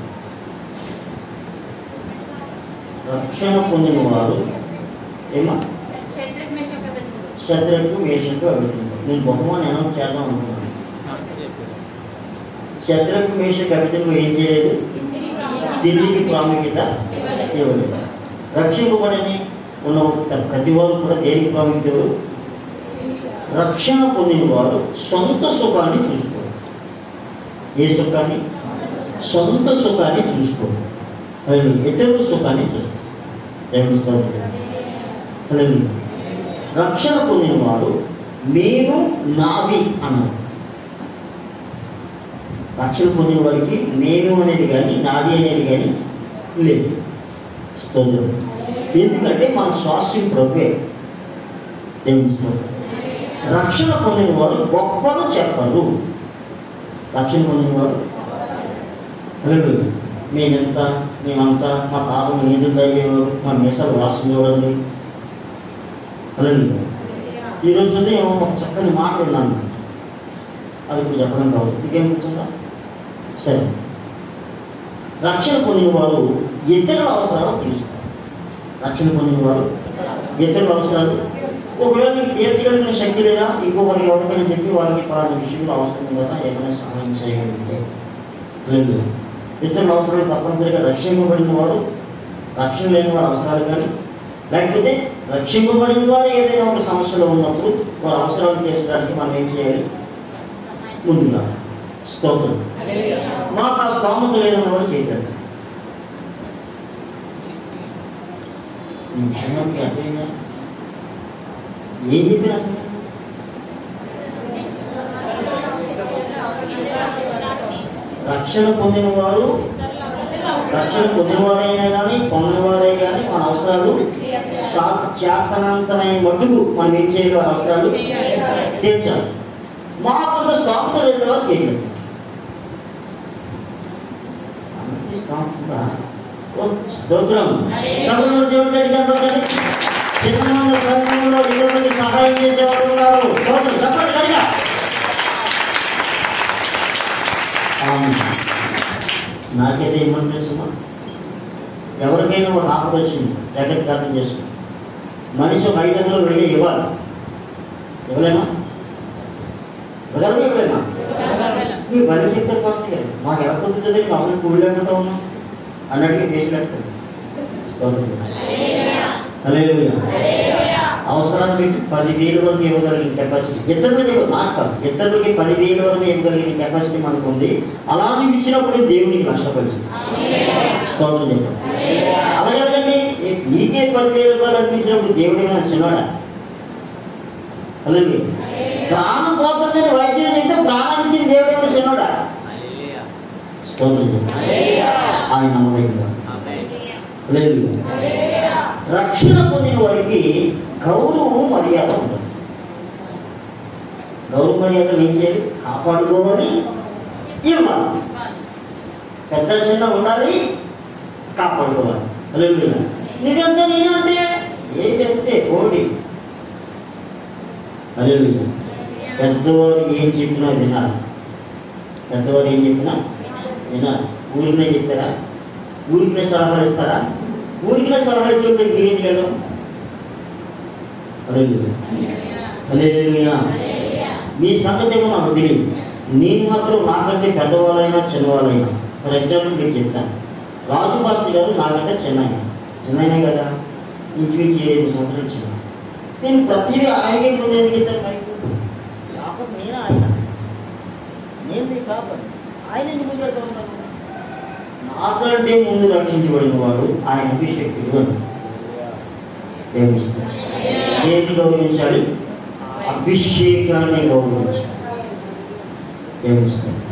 రక్షణ పొందిన వారు ఏమా శత్రుకు మేషకు అభివృద్ధి. నేను బహుమానం అనౌన్స్ చేద్దాం అనుకున్నాను. శత్రుకు మేషకు అభివృద్ధిలో ఏం చేయలేదు? తిండికి ప్రాముఖ్యత ఇవ్వలేదు. రక్షింపబడని ఉన్న ప్రతి వారు కూడా దేనికి ప్రాముఖ్యత ఇవ్వరు? రక్షణ పొందిన వారు సొంత సుఖాన్ని చూసుకోరు. ఏ సుఖాన్ని? సొంత సుఖాన్ని చూసుకోరు. ఇతరుల సుఖాన్ని చూసుకోరు. రక్షణ పొందిన వారు నేను నాది అన్నారు. రక్షణ పొందిన వారికి నేను అనేది కానీ నాది అనేది కానీ లేదు. స్తోత్రం. ఎందుకంటే మన స్వాస్యం ప్రభువే. దేవుని స్తోత్రం. రక్షణ పొందిన వారు గొప్పలు చెప్పరు. రక్షణ పొందిన వారు మేమెంత మేమంతా మా తాతను ఎందుకు అయ్యేవారు, మా మీసాలు వాసన చూడండి. అలాగే ఈరోజు ఉదయం ఒక చక్కని మాట విన్నాను. అది ఇప్పుడు చెప్పడం కాదు. మీకేమవుతుందా? సరే, రక్షణ పొందిన వారు ఇతరుల అవసరాలు తీరుస్తారు. రక్షణ పొందిన వారు ఇతరుల అవసరాలు, ఒకవేళ మీకు తీర్చగలిగిన శక్తి లేదా ఇంకొకరికి ఎవరికైనా చెప్పి వాళ్ళకి పలానా విషయంలో అవసరం కదా ఏమైనా సహాయం చేయగలిగితే లేదు. ఇతరుల అవసరాలు తప్పనిసరిగా రక్షింపబడిన వారు, రక్షణ లేని వారి అవసరాలు కానీ, లేకపోతే రక్షింపబడిన వారు ఏదైనా ఒక సమస్యలో ఉన్నప్పుడు వారి అవసరాలు తీర్చడానికి మనం ఏం చేయాలి? ముందుగా స్తోత్రం. మాకు ఆ స్తోమత లేదన్న వాడు చేయగలరు. అర్థమైనా ఏం చెప్పిన అసలు రక్షణ పొందిన వారు, రక్షణ పొందిన వారైనా కానీ పొందిన వారే కానీ మన అవసరాలు చేతనంతమైన మట్టుకు మనం ఏం చేయాలి? వారి అవసరాలు తీర్చాలి. మాకు కొంత స్తోమత లేని వారు చేయలేదు. స్తోత్రం. చదువులు దేవుడి చిన్న సమయంలో ఇతరులకి సహాయం చేసేవారు ఉన్నారు. నాకైతే ఏమనిపిస్తున్నా, ఎవరికైనా ఒక ఆపద వచ్చింది, జాగ్రత్త అర్థం చేసుకో. మనిషి ఒక 500 1000 ఇవ్వాలి. ఇవ్వలేమా? ఇవ్వలేమా? మీ బండి చెప్తే కాస్ట్ కదా మాకు ఎలా కుదురుతుంది? అసలు కూలి లేకుండా ఉన్నాం అన్నట్టుగా చేసినట్టు. అవసరాన్ని పెట్టి 10,000 వరకు ఇవ్వగలిగిన కెపాసిటీ ఇతరులకి, నాకు కాదు, ఇతరులకి 10,000 వరకు ఇవ్వగలిగిన కెపాసిటీ మనకు ఉంది. అలాగే ఇచ్చినప్పుడు దేవునికి నష్టపరిచింది. స్తోత్రం చెప్పండి. అలాగేనండి, నీకే 10,000 రూపాయలు అనిపించినప్పుడు దేవుడి మీద చిన్నవాడా? అలాగే ప్రాణం పోతుందని వైద్యుడు చెప్తే ప్రాణాన్ని ఇచ్చిన దేవుడి మీద చిన్నవాడా? స్తోత్రం చెప్పండి. ఆయన నమ్మదగిన. లేదు, రక్షణ పొందిన వారికి గౌరవం మర్యాద ఉంటుంది. గౌరవ మర్యాదలు ఏం చేయాలి? కాపాడుకోవాలి, ఇవ్వాలి. పెద్ద చిన్న ఉండాలి, కాపాడుకోవాలి. లేదు, నీదంతే నేనంతే ఏంటంతే కోడి. లేదు, పెద్దవారు ఏం చెప్పినా వినాలి. పెద్దవారు ఏం చెప్పినా వినాలి. ఊరినే చెప్తారా? ఊరికినే సలహాలు ఇస్తారా? ఊరికినే సలహాలు చెప్తే మీరేం చేయడం? మీ సంగతి ఏమో నాకు తెలియదు. నేను మాత్రం నాకంటే పెద్దవాళ్ళైనా చిన్నవాళ్ళైనా, ఫర్ ఎగ్జాంపుల్ మీకు చెప్తాను. రాజు భాస్కర్ గారు నాకంటే చిన్నైనా కదా, ఇంచుమించి 7 సంవత్సరాలు చిన్న. నేను ప్రతిదీ ఆయనకే ముందు ఎందుకు ఇస్తాను? కాబట్టి నేను ఆయన, నేను కాబట్టి ఆయన ఎందుకు ముందు పెడతా ఉన్నాను? నాకంటే ముందు రక్షించబడిన వాడు ఆయన అభిషేక్తుడు అని దేవిస్తాడు. దేన్ని గౌరవించాలి? అభిషేకాన్ని గౌరవించాలి. దేవిస్తాడు.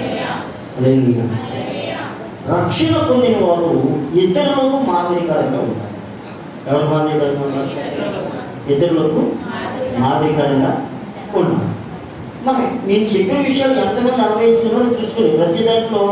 రక్షణ పొందిన వారు ఇతరులకు మాదిరికరంగా ఉంటారు. ఎవరు మాదిరికరంగా ఉంటారు? ఇతరులకు మాదిరికరంగా ఉంటారు. మరి నేను చెప్పిన విషయాలు ఎంతమంది అన్వయించుకున్నారో చూసుకుని ప్రతి దాంట్లో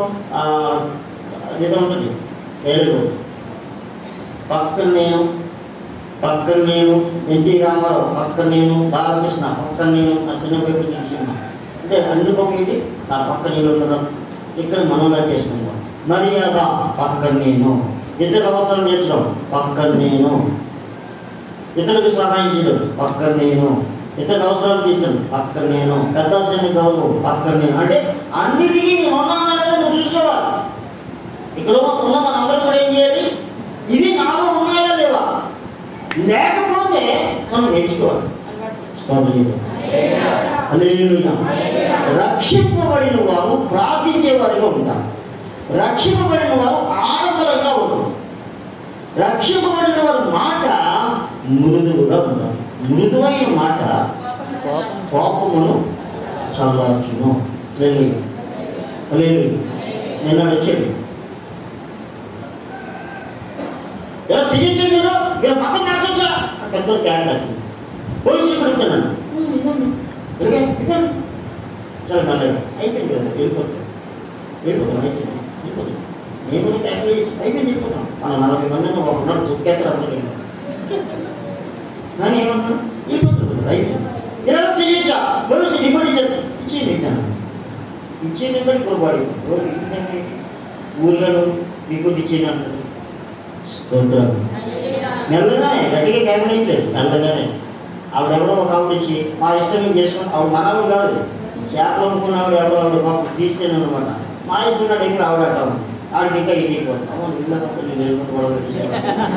ఏదో ఉంటుంది. పక్కన నేను పక్కన నేను, ఎన్టీ రామారావు పక్కన నేను, బాలకృష్ణ పక్కన నేను, నా చిన్నపేట సినిమా అంటే అన్ని ఒకటి నా పక్క నేను ఉండడం. ఇక్కడ మనోలా చేసుకుంటాం. మర్యాద పక్కన నేను, ఇతర అవసరం నేర్చడం పక్కన నేను, ఇతరులకు సహాయం చేయడం పక్కన నేను, ఇతర అవసరాలు తీర్చడం పక్కన నేను, పెద్ద గౌరవం పక్కన నేను. అంటే అన్నిటికీ నేను ఉన్నాననేది నువ్వు చూసుకోవాలి. ఇక్కడ ఉన్న మన అందరూ కూడా ఏం చేయాలి? ఇవి నాలో ఉన్నాయా లేవా? లేకపోతే మనం నేర్చుకోవాలి. రక్షింపబడిన వారు ప్రార్థించే వారిగా ఉంటారు. రక్షింపబడిన వారు ఆడంబరంగా ఉంటారు. రక్షింపబడిన వారి మాట మృదువుగా ఉంటారు. మృదువైన మాట కోపమును చల్లార్చును. లేదు నేను వచ్చాడు ఎలా చెయ్యొచ్చు మీరు పక్కన నడచొచ్చా పెద్ద క్యారెక్టర్ పోలీసులు పెడుతున్నాను చాలా మళ్ళీ అయిపోయింది కదా. వెళ్ళిపోతాం నేను కూడా ట్యాక్లీ చేసి అయిపోయింది, వెళ్ళిపోతాం. మన 40 మందిని ఒకనాడు దుఃఖేస్తారు అందరూ. కానీ ఏమన్నా వెళ్ళిపోతుంది అయిపోయింది. ఇలా చెయ్యొచ్చా? పోలీసులు రిపోర్ట్ ఇచ్చారు, ఇచ్చేయండి. ఇచ్చేది ఇవ్వండి పొరపాటు ఊళ్ళో రిపోర్ట్ ఇచ్చేది అంటారు. స్తోత్రం. మెల్లగానే గట్టిగా కేకరించలేదు, మెల్లగానే. ఆవిడెవరో ఒక ఆవిడ ఇచ్చి మా ఇష్టం మేము చేసుకుంటాం. ఆవిడ మనవాడు కాదు, చేపలు అనుకున్నావిడ ఎవరో ఆవిడ మాకు తీసుకెళ్ళి అనమాట. మా ఇష్టం ఇక్కడ ఆవిడ అంటాము. ఆవిడకి ఇంకా ఎక్కిపోతాం. అవును ఇళ్ళ మొత్తం నేను వెళ్ళుకుంటూ గొడవ పెట్టేసాను.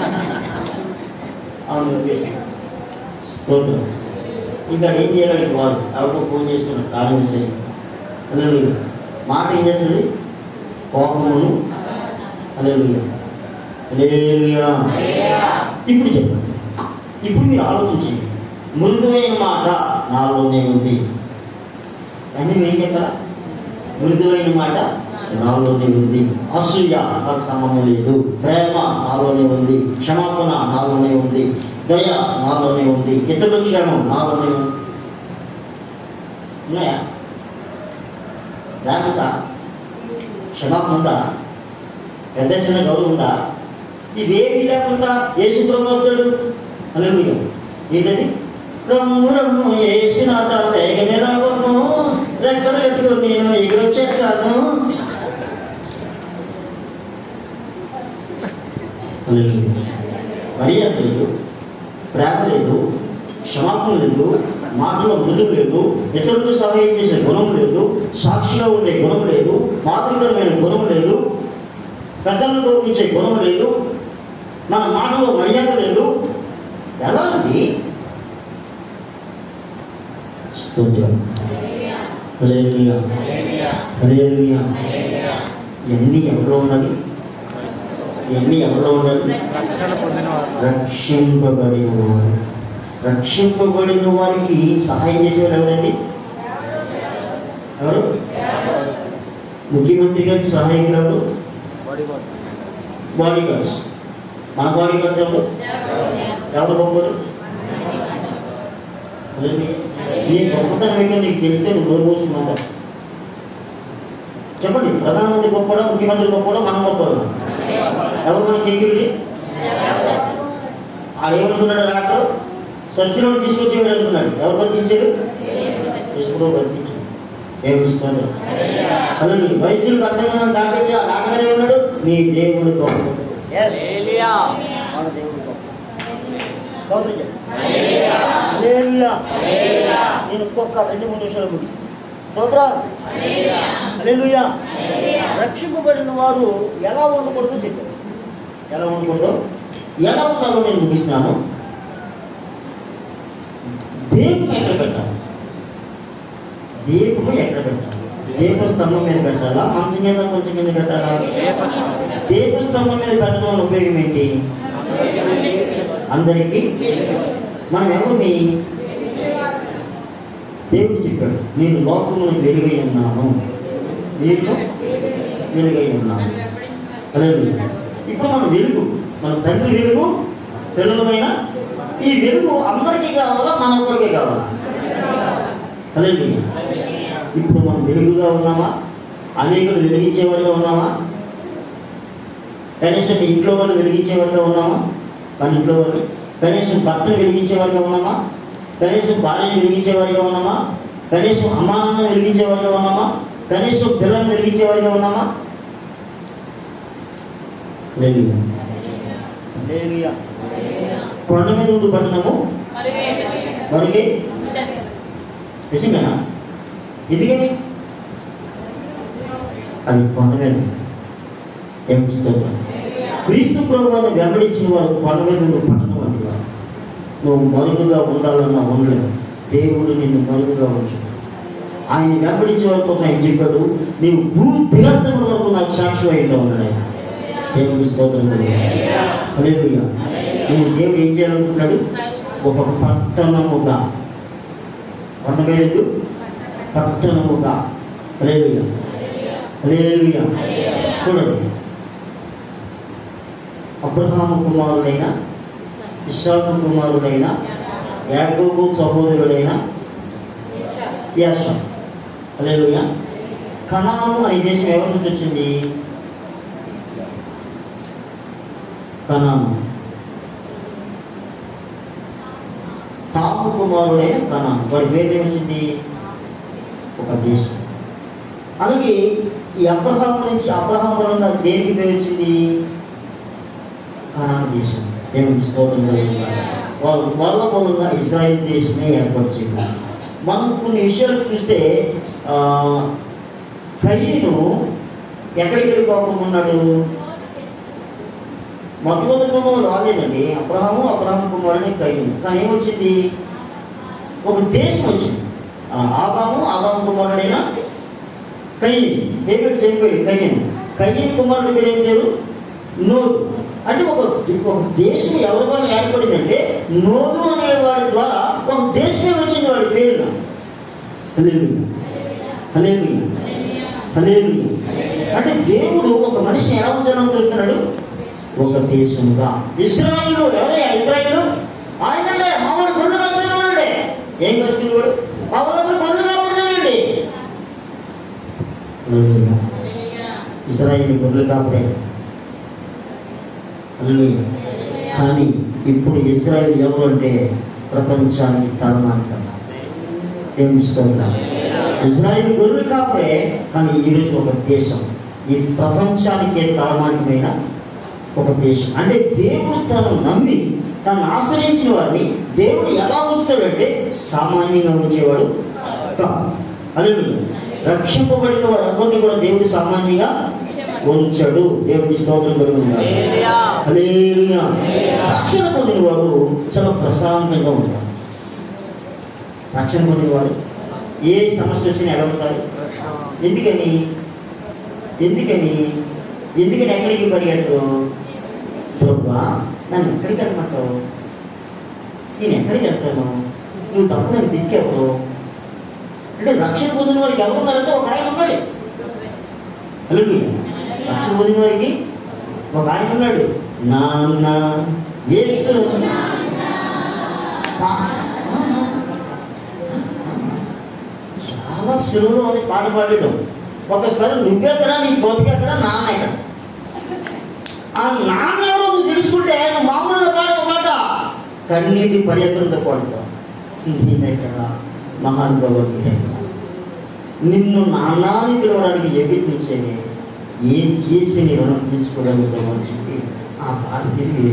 అవును స్తోత్రం. ఇంకా ఏం చేయాలి? వాడు ఆవిడతో ఫోన్ చేసుకున్నాడు ఆలోచించాలి. హల్లెలూయా. మాట ఏం చేస్తుంది? కోపమును. హల్లెలూయా. హల్లెలూయా. ఇప్పుడు చెప్పండి, ఇప్పుడు మీరు ఆలోచించండి. మృదువైన మాట నాలోనే ఉంది అని మీరు ఏం చెప్పారా? మృదువైన మాట నాలోనే ఉంది. అసూయ నాకు సంబంధం లేదు. ప్రేమ నాలోనే ఉంది. క్షమాపణ నాలోనే ఉంది. దయ నాలోనే ఉంది. ఇతరుల క్షేమం నాలోనే ఉంది. ఉన్నాయా? లేకుండా క్షమాపణ ఉందా? పెద్ద చిన్న గౌరవం ఉందా? ఇవేమీ లేకుండా యేసు ప్రభు వస్తాడు. హల్లెలూయా. ఏంటది? రమ్ము రమ్ము యేసు నాథ వేగమే రావను, రెక్కలు కట్టుకుని నేను ఎగురొచ్చేస్తాను. మర్యాద లేదు, ప్రేమ లేదు, క్షమాపణ లేదు, మాటలో మృదువు లేదు, ఇతరులకు సహాయం చేసే గుణం లేదు, సాక్షిగా ఉండే గుణం లేదు, మాతృకరమైన గుణం లేదు, పెద్దలను గౌరవించే గుణం లేదు, మన మాటలో మర్యాద లేదు. ఎలా అండి? స్తోత్రం. హల్లెలూయా. హల్లెలూయా. ఇవన్నీ ఎవరిలో ఉండాలి? ఇవన్నీ ఎవరిలో ఉండాలి? రక్షింపబడిన వారు. రక్షింపబడిన వారికి సహాయం చేసేవారు ఎవరండి? ఎవరు? ముఖ్యమంత్రి గారికి సహాయకులు ఎవరు? Body guards. మన బాడీ గార్డ్స్ ఎవరు? ఎవరు గొప్పరు? నీ గొప్పతనం ఏంటో నీకు తెలిస్తే నువ్వు దూరం పోసుకున్నావు. చెప్పండి, ప్రధానమంత్రి గొప్పడా, ముఖ్యమంత్రి గొప్పడా, మనం గొప్పడు? ఎవరు మన సెక్యూరిటీ? ఆడేమనుకున్నాడు? డాక్టర్ సచ్చిలో తీసుకొచ్చేవాడు అనుకున్నాడు. ఎవరు బతికించారు? తీసుకుని బతికించాడు. దేవుడు స్తోత్రం. అలాగే వైద్యులకు అర్థం కాదు. డాక్టర్ ఏమన్నాడు? నీ దేవుడు గొప్ప. మన దేవుడు గొప్ప. నేను ఇంకొక 2-3 నిమిషాలు ముగిస్తాను. స్తోత్రం. హల్లెలూయా. రక్షింపబడిన వారు ఎలా ఉండకూడదు చెప్పారు. ఎలా ఉండకూడదు, ఎలా ఉండాలో నేను ముగిస్తున్నాను. దేవుడు ఎక్కడ పెట్టాలి? దేవుడు ఎక్కడ పెట్టాలి? దేవుడు స్తంభం మీద పెట్టాలా? మంచం మీద కొంచెం మీద పెట్టాలా? దేవుడు స్తంభం మీద పెట్టడం వల్ల ఉపయోగం ఏంటి? అందరికీ మనం ఎవరు? మీ దేవుడు చెప్పాడు, నేను లోకములకు వెలుగై ఉన్నాను, నేను వెలుగై ఉన్నాను. ఇప్పుడు మన వెలుగు, మన తండ్రి వెలుగు, పిల్లలమైన ఈ వెలుగు అందరికీ కావాలా? మన ఒక్కరికే కావాలా? అలాగే ఇప్పుడు మనం వెలుగుగా ఉన్నామా? అనేకులు వెలిగించేవారుగా ఉన్నామా? కనీసం ఇంట్లో వాళ్ళు వెలిగించేవారుగా ఉన్నామా? మన ఇంట్లో వాళ్ళు కనీసం భర్తను వెలిగించేవారిగా ఉన్నామా? కనీసం భార్యను వెలిగించేవారిగా ఉన్నామా? కనీసం అమ్మానాన్ని వెలిగించేవారిగా ఉన్నామా? కనీసం పిల్లల్ని వెలిగించేవారిగా ఉన్నామా? హల్లెలూయా, హల్లెలూయా. కొండ మీద ఉండి పట్టణము మరుగే నిజంగానా? ఎందుకని? అది కొండ మీద. క్రీస్తు ప్రభువును వెంబడించిన వారు కొండ మీద ఉండి పట్టణం అంటే నువ్వు మరుగుగా ఉండాలన్నా ఉండలేవు. దేవుడు నిన్ను మరుగుగా ఉంచు. ఆయన వెంబడించే వరకు ఆయన చెప్పాడు, నీవు భూ దిగంతం వరకు నాకు సాక్షి అయితా ఉన్నాడు ఆయన. దేవుడి స్తోత్రం. హల్లెలూయా. నేను దేవుడు ఏం చేయాలనుకుంటున్నాడు? ఒక పట్టణముగా, కొండ మీద పట్టణముగా. హల్లెలూయా, హల్లెలూయా. చూడండి, అబ్రహాము కుమారుడైన, ఇస్సాకు కుమారుడైన, యాకోబు సహోదరుడైన యాషా. హల్లెలూయా. కనాను అనే దేశం ఎవరి నుంచి వచ్చింది? కనాను, హాము కుమారుడైన కనాను. వాడి పేరు ఏమొచ్చింది? ఒక దేశం. అలాగే ఈ అబ్రహాము నుంచి, అబ్రహాము వలన దేనికి పేరు వచ్చింది? కనాను దేశం. దేవునికి స్తోత్రం. వాళ్ళ మూలంగా ఇజ్రాయెల్ దేశమే ఏర్పాటు చేయడం. మనం కొన్ని విషయాలు చూస్తే కయీను ఎక్కడికి వెళ్ళి కోపమున్నాడు? మొట్టమొదటి రాలేదండి. అబ్రహాము కుమారుని కయీను. కానీ ఏమొచ్చింది? ఒక దేశం వచ్చింది. ఆదాము కుమారుడైన కయీను. దేవుడు చెప్పాడు కయీను కుమారుడి పేరు ఏం పేరు? నోరు. అంటే ఒక దేశం ఎవరి వల్ల ఏర్పడిందంటే నోరు అనేవాడి ద్వారా ఒక దేశమే వచ్చింది వాడి పేరున. హల్లెలూయా, హల్లెలూయా, హల్లెలూయా. అంటే దేవుడు ఒక మనిషిని ఎలా ఉంచాలని చూస్తున్నాడు? ఒక దేశంగా. ఇశ్రాయేలు ఎవరయ్యా? ఇశ్రాయేలు ఆయనండే. మామూలు గొర్రెలు కాసుకునేవాడే. ఏం కాసుకునేవాడు? మా వాళ్ళందరూ గొర్రెలు కాపాడుతున్నాయండి. ఇశ్రాయేలు గొర్రెలు కాపాడే. కానీ ఇప్పుడు ఇజ్రాయెల్ ఎవరు అంటే ప్రపంచానికి తలమానికం. దేవుని స్తోత్రం. ఇజ్రాయెల్ గొర్రెలు కాపే. కానీ ఈరోజు ఒక దేశం, ఈ ప్రపంచానికి తలమానికమైన ఒక దేశం. అంటే దేవుడు తను నమ్మి తను ఆశ్రయించిన వారిని దేవుడు ఎలా ఉంచుతాడంటే సామాన్యంగా ఉంచేవాడు కాదు. హల్లెలూయా. రక్షింపబడిన వారందరినీ కూడా దేవుడు సామాన్యంగా ఉంచాడు. దేవుడి స్తోత్రం కలుగుతుంది. హల్లెలూయా. రక్షణ పొందిన వారు చాలా ప్రశాంతంగా ఉంటారు. రక్షణ పొందిన వారు ఏ సమస్య వచ్చినా ఎలా ఉంటారు? ఎందుకని ఎక్కడికి పరిగెట్టరు? ప్రభువా, నన్ను ఎక్కడికి వెళ్ళమంటావు? నేను ఎక్కడికి వెళ్తాను? నువ్వు తప్పు నన్ను తిక్కావు అంటే రక్షణ పొందిన వారికి ఎవరున్నారంటే ఒక ఆయన ఉన్నాడు. హల్లెలూయా. రక్షణ పొందిన వారికి ఒక ఆయన ఉన్నాడు. నాన్న యేసు. చాలా సులువులో ఉంది పాట పాడడం. ఒకసారి నువ్వెక్కడ, నీ బతుకెక్కడ, నాన్న ఎక్కడ? ఆ నాన్న ఎవరో నువ్వు తెలుసుకుంటే నువ్వు మామూలుగా పాట కన్నీటి పర్యంతంతో పాడుతావు. నేనెక్కడ? మహానుభావుడు నిన్ను నాన్నని పిలవడానికి ఎగిరించేది ఏం చేసి నీ రుణం తీసుకోగలుగుతామని చెప్పి ఆ పాట తిరిగి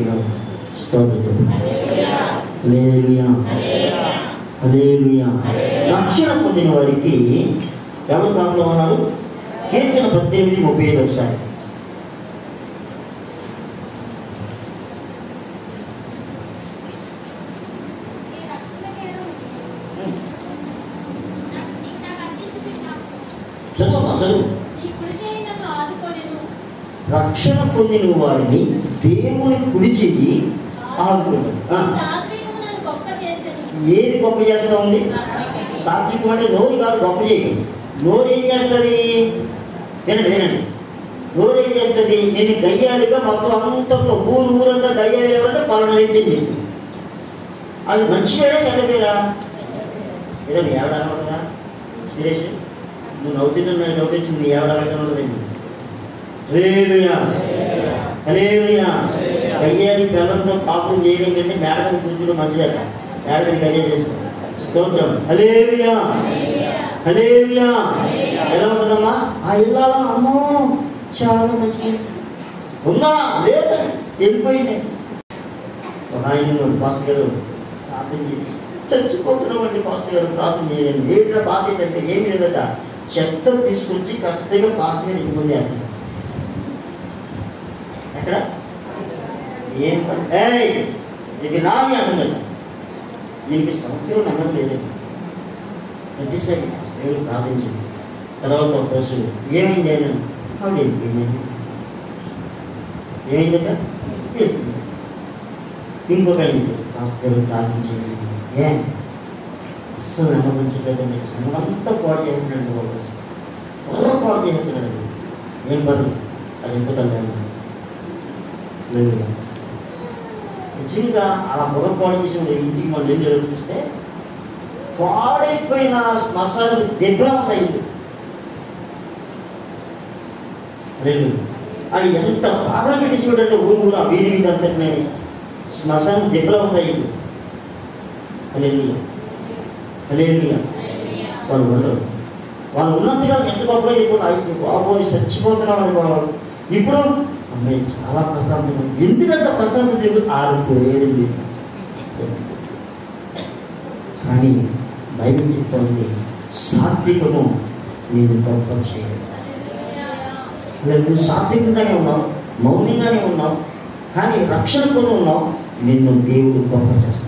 హల్లెలూయా, హల్లెలూయా. రక్షణ పొందిన వారికి ఎవరు దాంట్లో ఉన్నారు? కీర్తన 18:35 ఒకసారి. చదువు. రక్షణ పొందిన వారిని దేవుని కుడి చెయ్యి ఆదుకుంటాడు. ఏది గొప్ప చేస్తూ ఉంది? సాత్వికం అంటే నోరు కాదు గొప్ప చేయడం. నోరు ఏం చేస్తుంది? వినండి. నోరు ఏం చేస్తుంది? నేను గయ్యాలిగా మొత్తం అంతలో ఊరంతా గయ్యాలి ఎవరంటే పలానా వ్యక్తి చెప్తుంది. అది మంచి పేరా చెడ్డ పేరా? ఏదండి ఎవడన్నా కదా సురేష్, నువ్వు నవ్వుతున్నా నీ ఎవడన్నా ఉండదండి. హల్లెలూయా, హల్లెలూయా. గయ్యాలి బెల్లంతో పాపం చేయడం కంటే మేడ మీద కూర్చుని మంచిదట. మేడ మీద గయ్య చేసుకో. స్తోత్రం. హల్లెలూయా హల్లెలూయా. ఎలా ఉంటుందమ్మా ఆ ఇల్లాలో? అమ్మో చాలా మంచిది ఉందా? లేదు, వెళ్ళిపోయింది. ఒక ఆయన పాస్టర్ గారు ప్రార్థన చేసి చచ్చిపోతున్నామండి పాస్టర్ గారు, ప్రార్థన చేయండి. ఏంటో బాధ ఏంటంటే ఏమి లేదట, చెత్త తీసుకొచ్చి కరెక్ట్గా పాస్టర్ గారు ఇంటి ముందే అంటారు. ఎక్కడ ఏం ఇది నాది అంటున్నాడు. దీనికి సంవత్సరం నమ్మకం లేదండి. ప్రతిసారి దేవుడు ప్రార్థించింది. తర్వాత ఒక రోజు ఏమైంది అని ఆవిడ వెళ్ళిపోయిందండి. ఏమైందట? ఇంకొక అయింది. పాస్టర్ ప్రార్థించింది. అస్సలు నమ్మకించలేదండి. సంఘంతా పాడు చేస్తున్నాడు. ఎవరో పాడు చేస్తున్నాడు. ఏం బరువు అది ఎంపుతాను లేదు. నిజంగా అలా పొరపాటు చేసిన ఇంటికి మన ఇల్లు చూస్తే పాడైపోయిన శ్మశానం దెబ్బలా ఉన్నాయి. రెండు అది ఎంత బాధలు పెట్టేసిపోయాడంటే ఊరు ఆ వీధి మీద అంతటినే శ్మశానం దెబ్బలా ఉన్నాయి. హల్లెలూయా హల్లెలూయా. వాళ్ళు ఉండరు. వాళ్ళు ఉన్నంతగా ఎంత గొప్పగా ఇప్పుడు బాబోయ్ చచ్చిపోతున్నాడు బాబు. ఇప్పుడు అమ్మాయి చాలా ప్రశాంతంగా. ఎందుకంత ప్రశాంతత ఆరిపోయేది. కానీ బైబిల్ చెప్తుంది సాత్వికము నేను గొప్ప చేయలేదు. నువ్వు సాత్వికంగానే ఉన్నావు, మౌనంగానే ఉన్నావు, కానీ రక్షణ కొని ఉన్నావు. నిన్ను దేవుడు గొప్ప చేస్తాడు.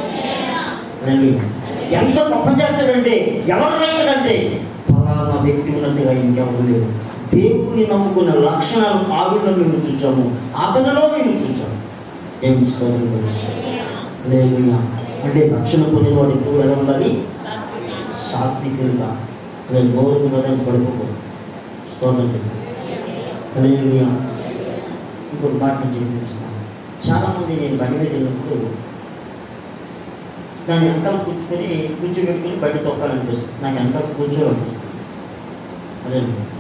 ఎంత గొప్ప చేస్తాడంటే ఎవరికైతే ఫలానా వ్యక్తి ఉన్నట్టుగా ఇంకెవరు లేదు. దేవుడిని నమ్ముకున్న లక్షణాలు ఆవిడలో మేము చూచాము, అతనిలో మేము చూచాము. ఏం హల్లెలూయా. అంటే రక్షణ పొందినవాడు ఎప్పుడు ఎలా ఉండాలి? సాత్వికులుగా. నేను గౌరవ పదాన్ని పడుకోకూడదు. స్తోత్రం. హల్లెలూయా. ఇంకొక మాట నుంచి చూపిస్తున్నాను. చాలామంది నేను బండి మీద వెళ్ళినప్పుడు దాన్ని ఎంత కూర్చోబెట్టుకుని బండి తొక్కాలనిపిస్తుంది. నాకు ఎంత కూర్చోవాలనిపిస్తుంది. అదే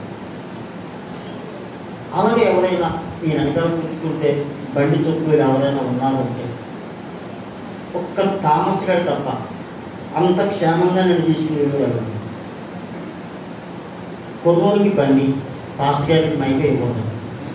అలాగే ఎవరైనా ఈ వెనకాల కూర్చుకుంటే బండి తొక్కుని ఎవరైనా ఉన్నారంటే ఒక్క థామస్ గారు తప్ప అంత క్షేమంగా నేను తీసుకుని వెళ్ళాను. కుర్రోడికి బండి, పాస్టర్ గారికి మైకే ఇవ్వకూడదు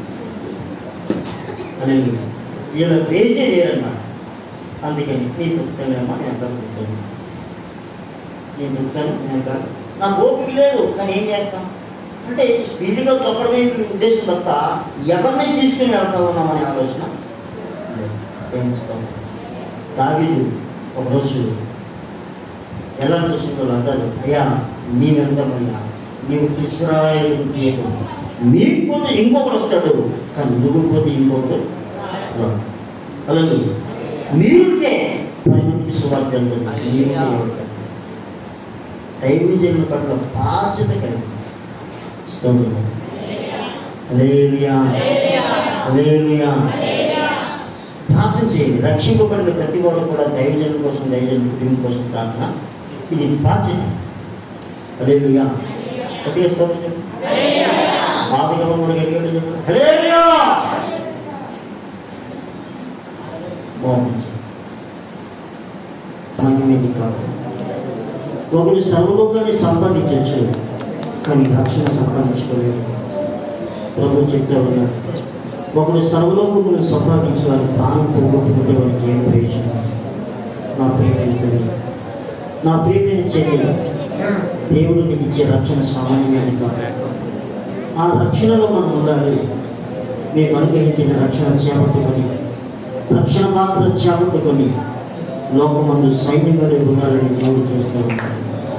అనేది వీళ్ళు వేసే లేరన్నమాట. అందుకని నీ తొక్కుతానేమో నేను ఎంత కూర్చోను, నేను తొక్కుతాను, నేను కాదు, నాకు ఓపిక లేదు. కానీ ఏం చేస్తాం అంటే స్పీడ్గా తొక్కడమే ఉద్దేశం తప్ప ఎవరిని తీసుకుని వెళ్తా ఉన్నామనే ఆలోచన లేదు. దావీదు ఒకరోజు ఎలా చూసిన వాళ్ళు అంటారు, అయ్యా నీ వెళ్తామయ్యా, నీవు ఇశ్రాయేలు తీయకు, మీకు పోతే ఇంకొకటి వస్తాడు, కానీ నువ్వు పోతే ఇంకొకటి రాడు. అలాగే మీరుంటే 10 మందికి సువార్త వెళ్తుంది. దైవజనుల పట్ల బాధ్యత కలిగి హల్లెలూయా హల్లెలూయా. ప్రార్థన చేయండి. రక్షింపబడిన ప్రతి వారు కూడా దైవజనుల కోసం, దైవజనుల కుటుంబం కోసం ప్రార్థన. ఇది బాధ్యత. హల్లెలూయా. గట్టిగా స్తోత్రం. బాధగా ఉన్న గట్టిగా చెప్పండి హల్లెలూయా. బాగుంది. మనమేది కాదు. ఒకటి సర్వలోకాన్ని సంపాదించవచ్చు, కానీ రక్షణ సంపాదించుకోలేదు. ప్రభు చెప్తా ఉన్నారు, ఒకడు సర్వలోకమును సంపాదించాలని ప్రాణం పోగొట్టుకుంటే వారికి ఏం ప్రయోజనం? నా ప్రియమైన చెల్లి, దేవుడు నీకు ఇచ్చే రక్షణ సామాన్యమైనది కాదు. ఆ రక్షణలో మనం ఉండాలి. మేము అనుగ్రహించిన రక్షణ చేపట్టుకొని, రక్షణ మాత్రం చేపట్టుకొని లోకమందు సైన్యంగా ఉండాలని దేవుడు చేస్తూ ఉంటాడు.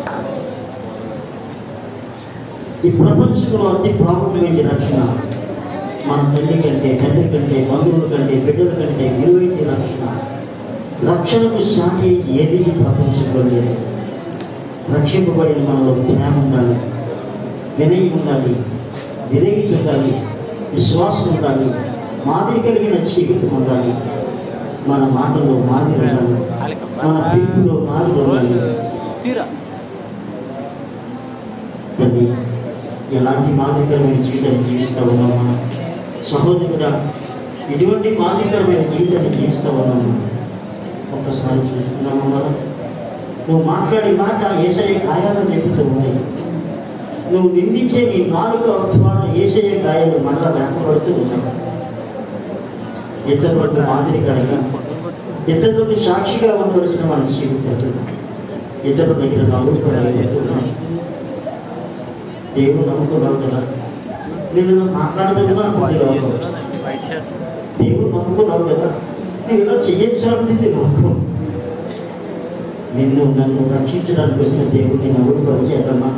ఈ ప్రపంచంలో అతి ప్రాముఖ్యమైన రక్షణ మన తండ్రి కంటే, తండ్రి కంటే, బంధువుల కంటే, బిడ్డల కంటే విలువైన రక్షణ. రక్షణకు సాటి ఏది ప్రపంచంలో లేదు. రక్షింపబడిన మనలో ప్రేమ ఉండాలి, వినయం ఉండాలి, విధేయత ఉండాలి, విశ్వాసం ఉండాలి, మాదిరి కలిగిన జీవితం ఉండాలి. మన మాటల్లో మాదిరి ఉండాలి, మన పిలుపులో మాదిరి ఉండాలి. ఎలాంటి మాదిరికరమైన జీవితాన్ని జీవిస్తూ ఉన్నాం మనం? సహోదరుడా, ఇటువంటి మాదిరికరమైన జీవితాన్ని జీవిస్తూ ఉన్నాము. ఒక్కసారి చూసుకున్నాము మనం. నువ్వు మాట్లాడే మాట యేసయ్య గాయాలను లేపుతూ ఉన్నాయి. నువ్వు నిందించే నీ నాలుక ద్వారా యేసయ్య గాయాలు మళ్ళా వెనకబడుతూ ఉన్నావు. ఇతరులకు మాదిరికరంగా, ఇతరులకు సాక్షిగా ఉండవలసిన మన జీవితాలు ఇతరుల దగ్గర నవ్వుకోవడానికి దేవుడు నమ్ముకున్నావు కదా. నేను మాట్లాడదన్నా దేవుడు నమ్ముకున్నావు కదా. నువ్వు ఇలా చెయ్యొచ్చాలని నమ్ముకో. నిన్ను నన్ను రక్షించడానికి వచ్చిన దేవుడిని నవ్వుడు పరిచేద్దామా?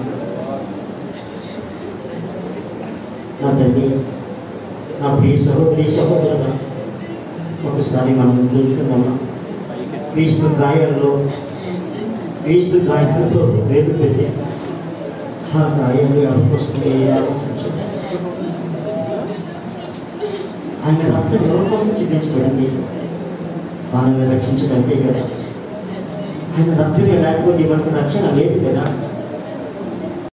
నా తండ్రి, నా ప్రియ సహోదరి సహోదరుడా, ఒకసారి మనం చూసుకుందామా? క్రీస్తు గాయాలతో వేలు పెట్టి ఆ గాయాలు ఎవరికోసమే ఆలోచించండి. ఆయన రక్తం ఎవరి కోసం చూపించబడింది? మనల్ని రక్షించడంటే కదా. ఆయన రక్తమే లేకపోతే మనకు రక్షణ లేదు కదా.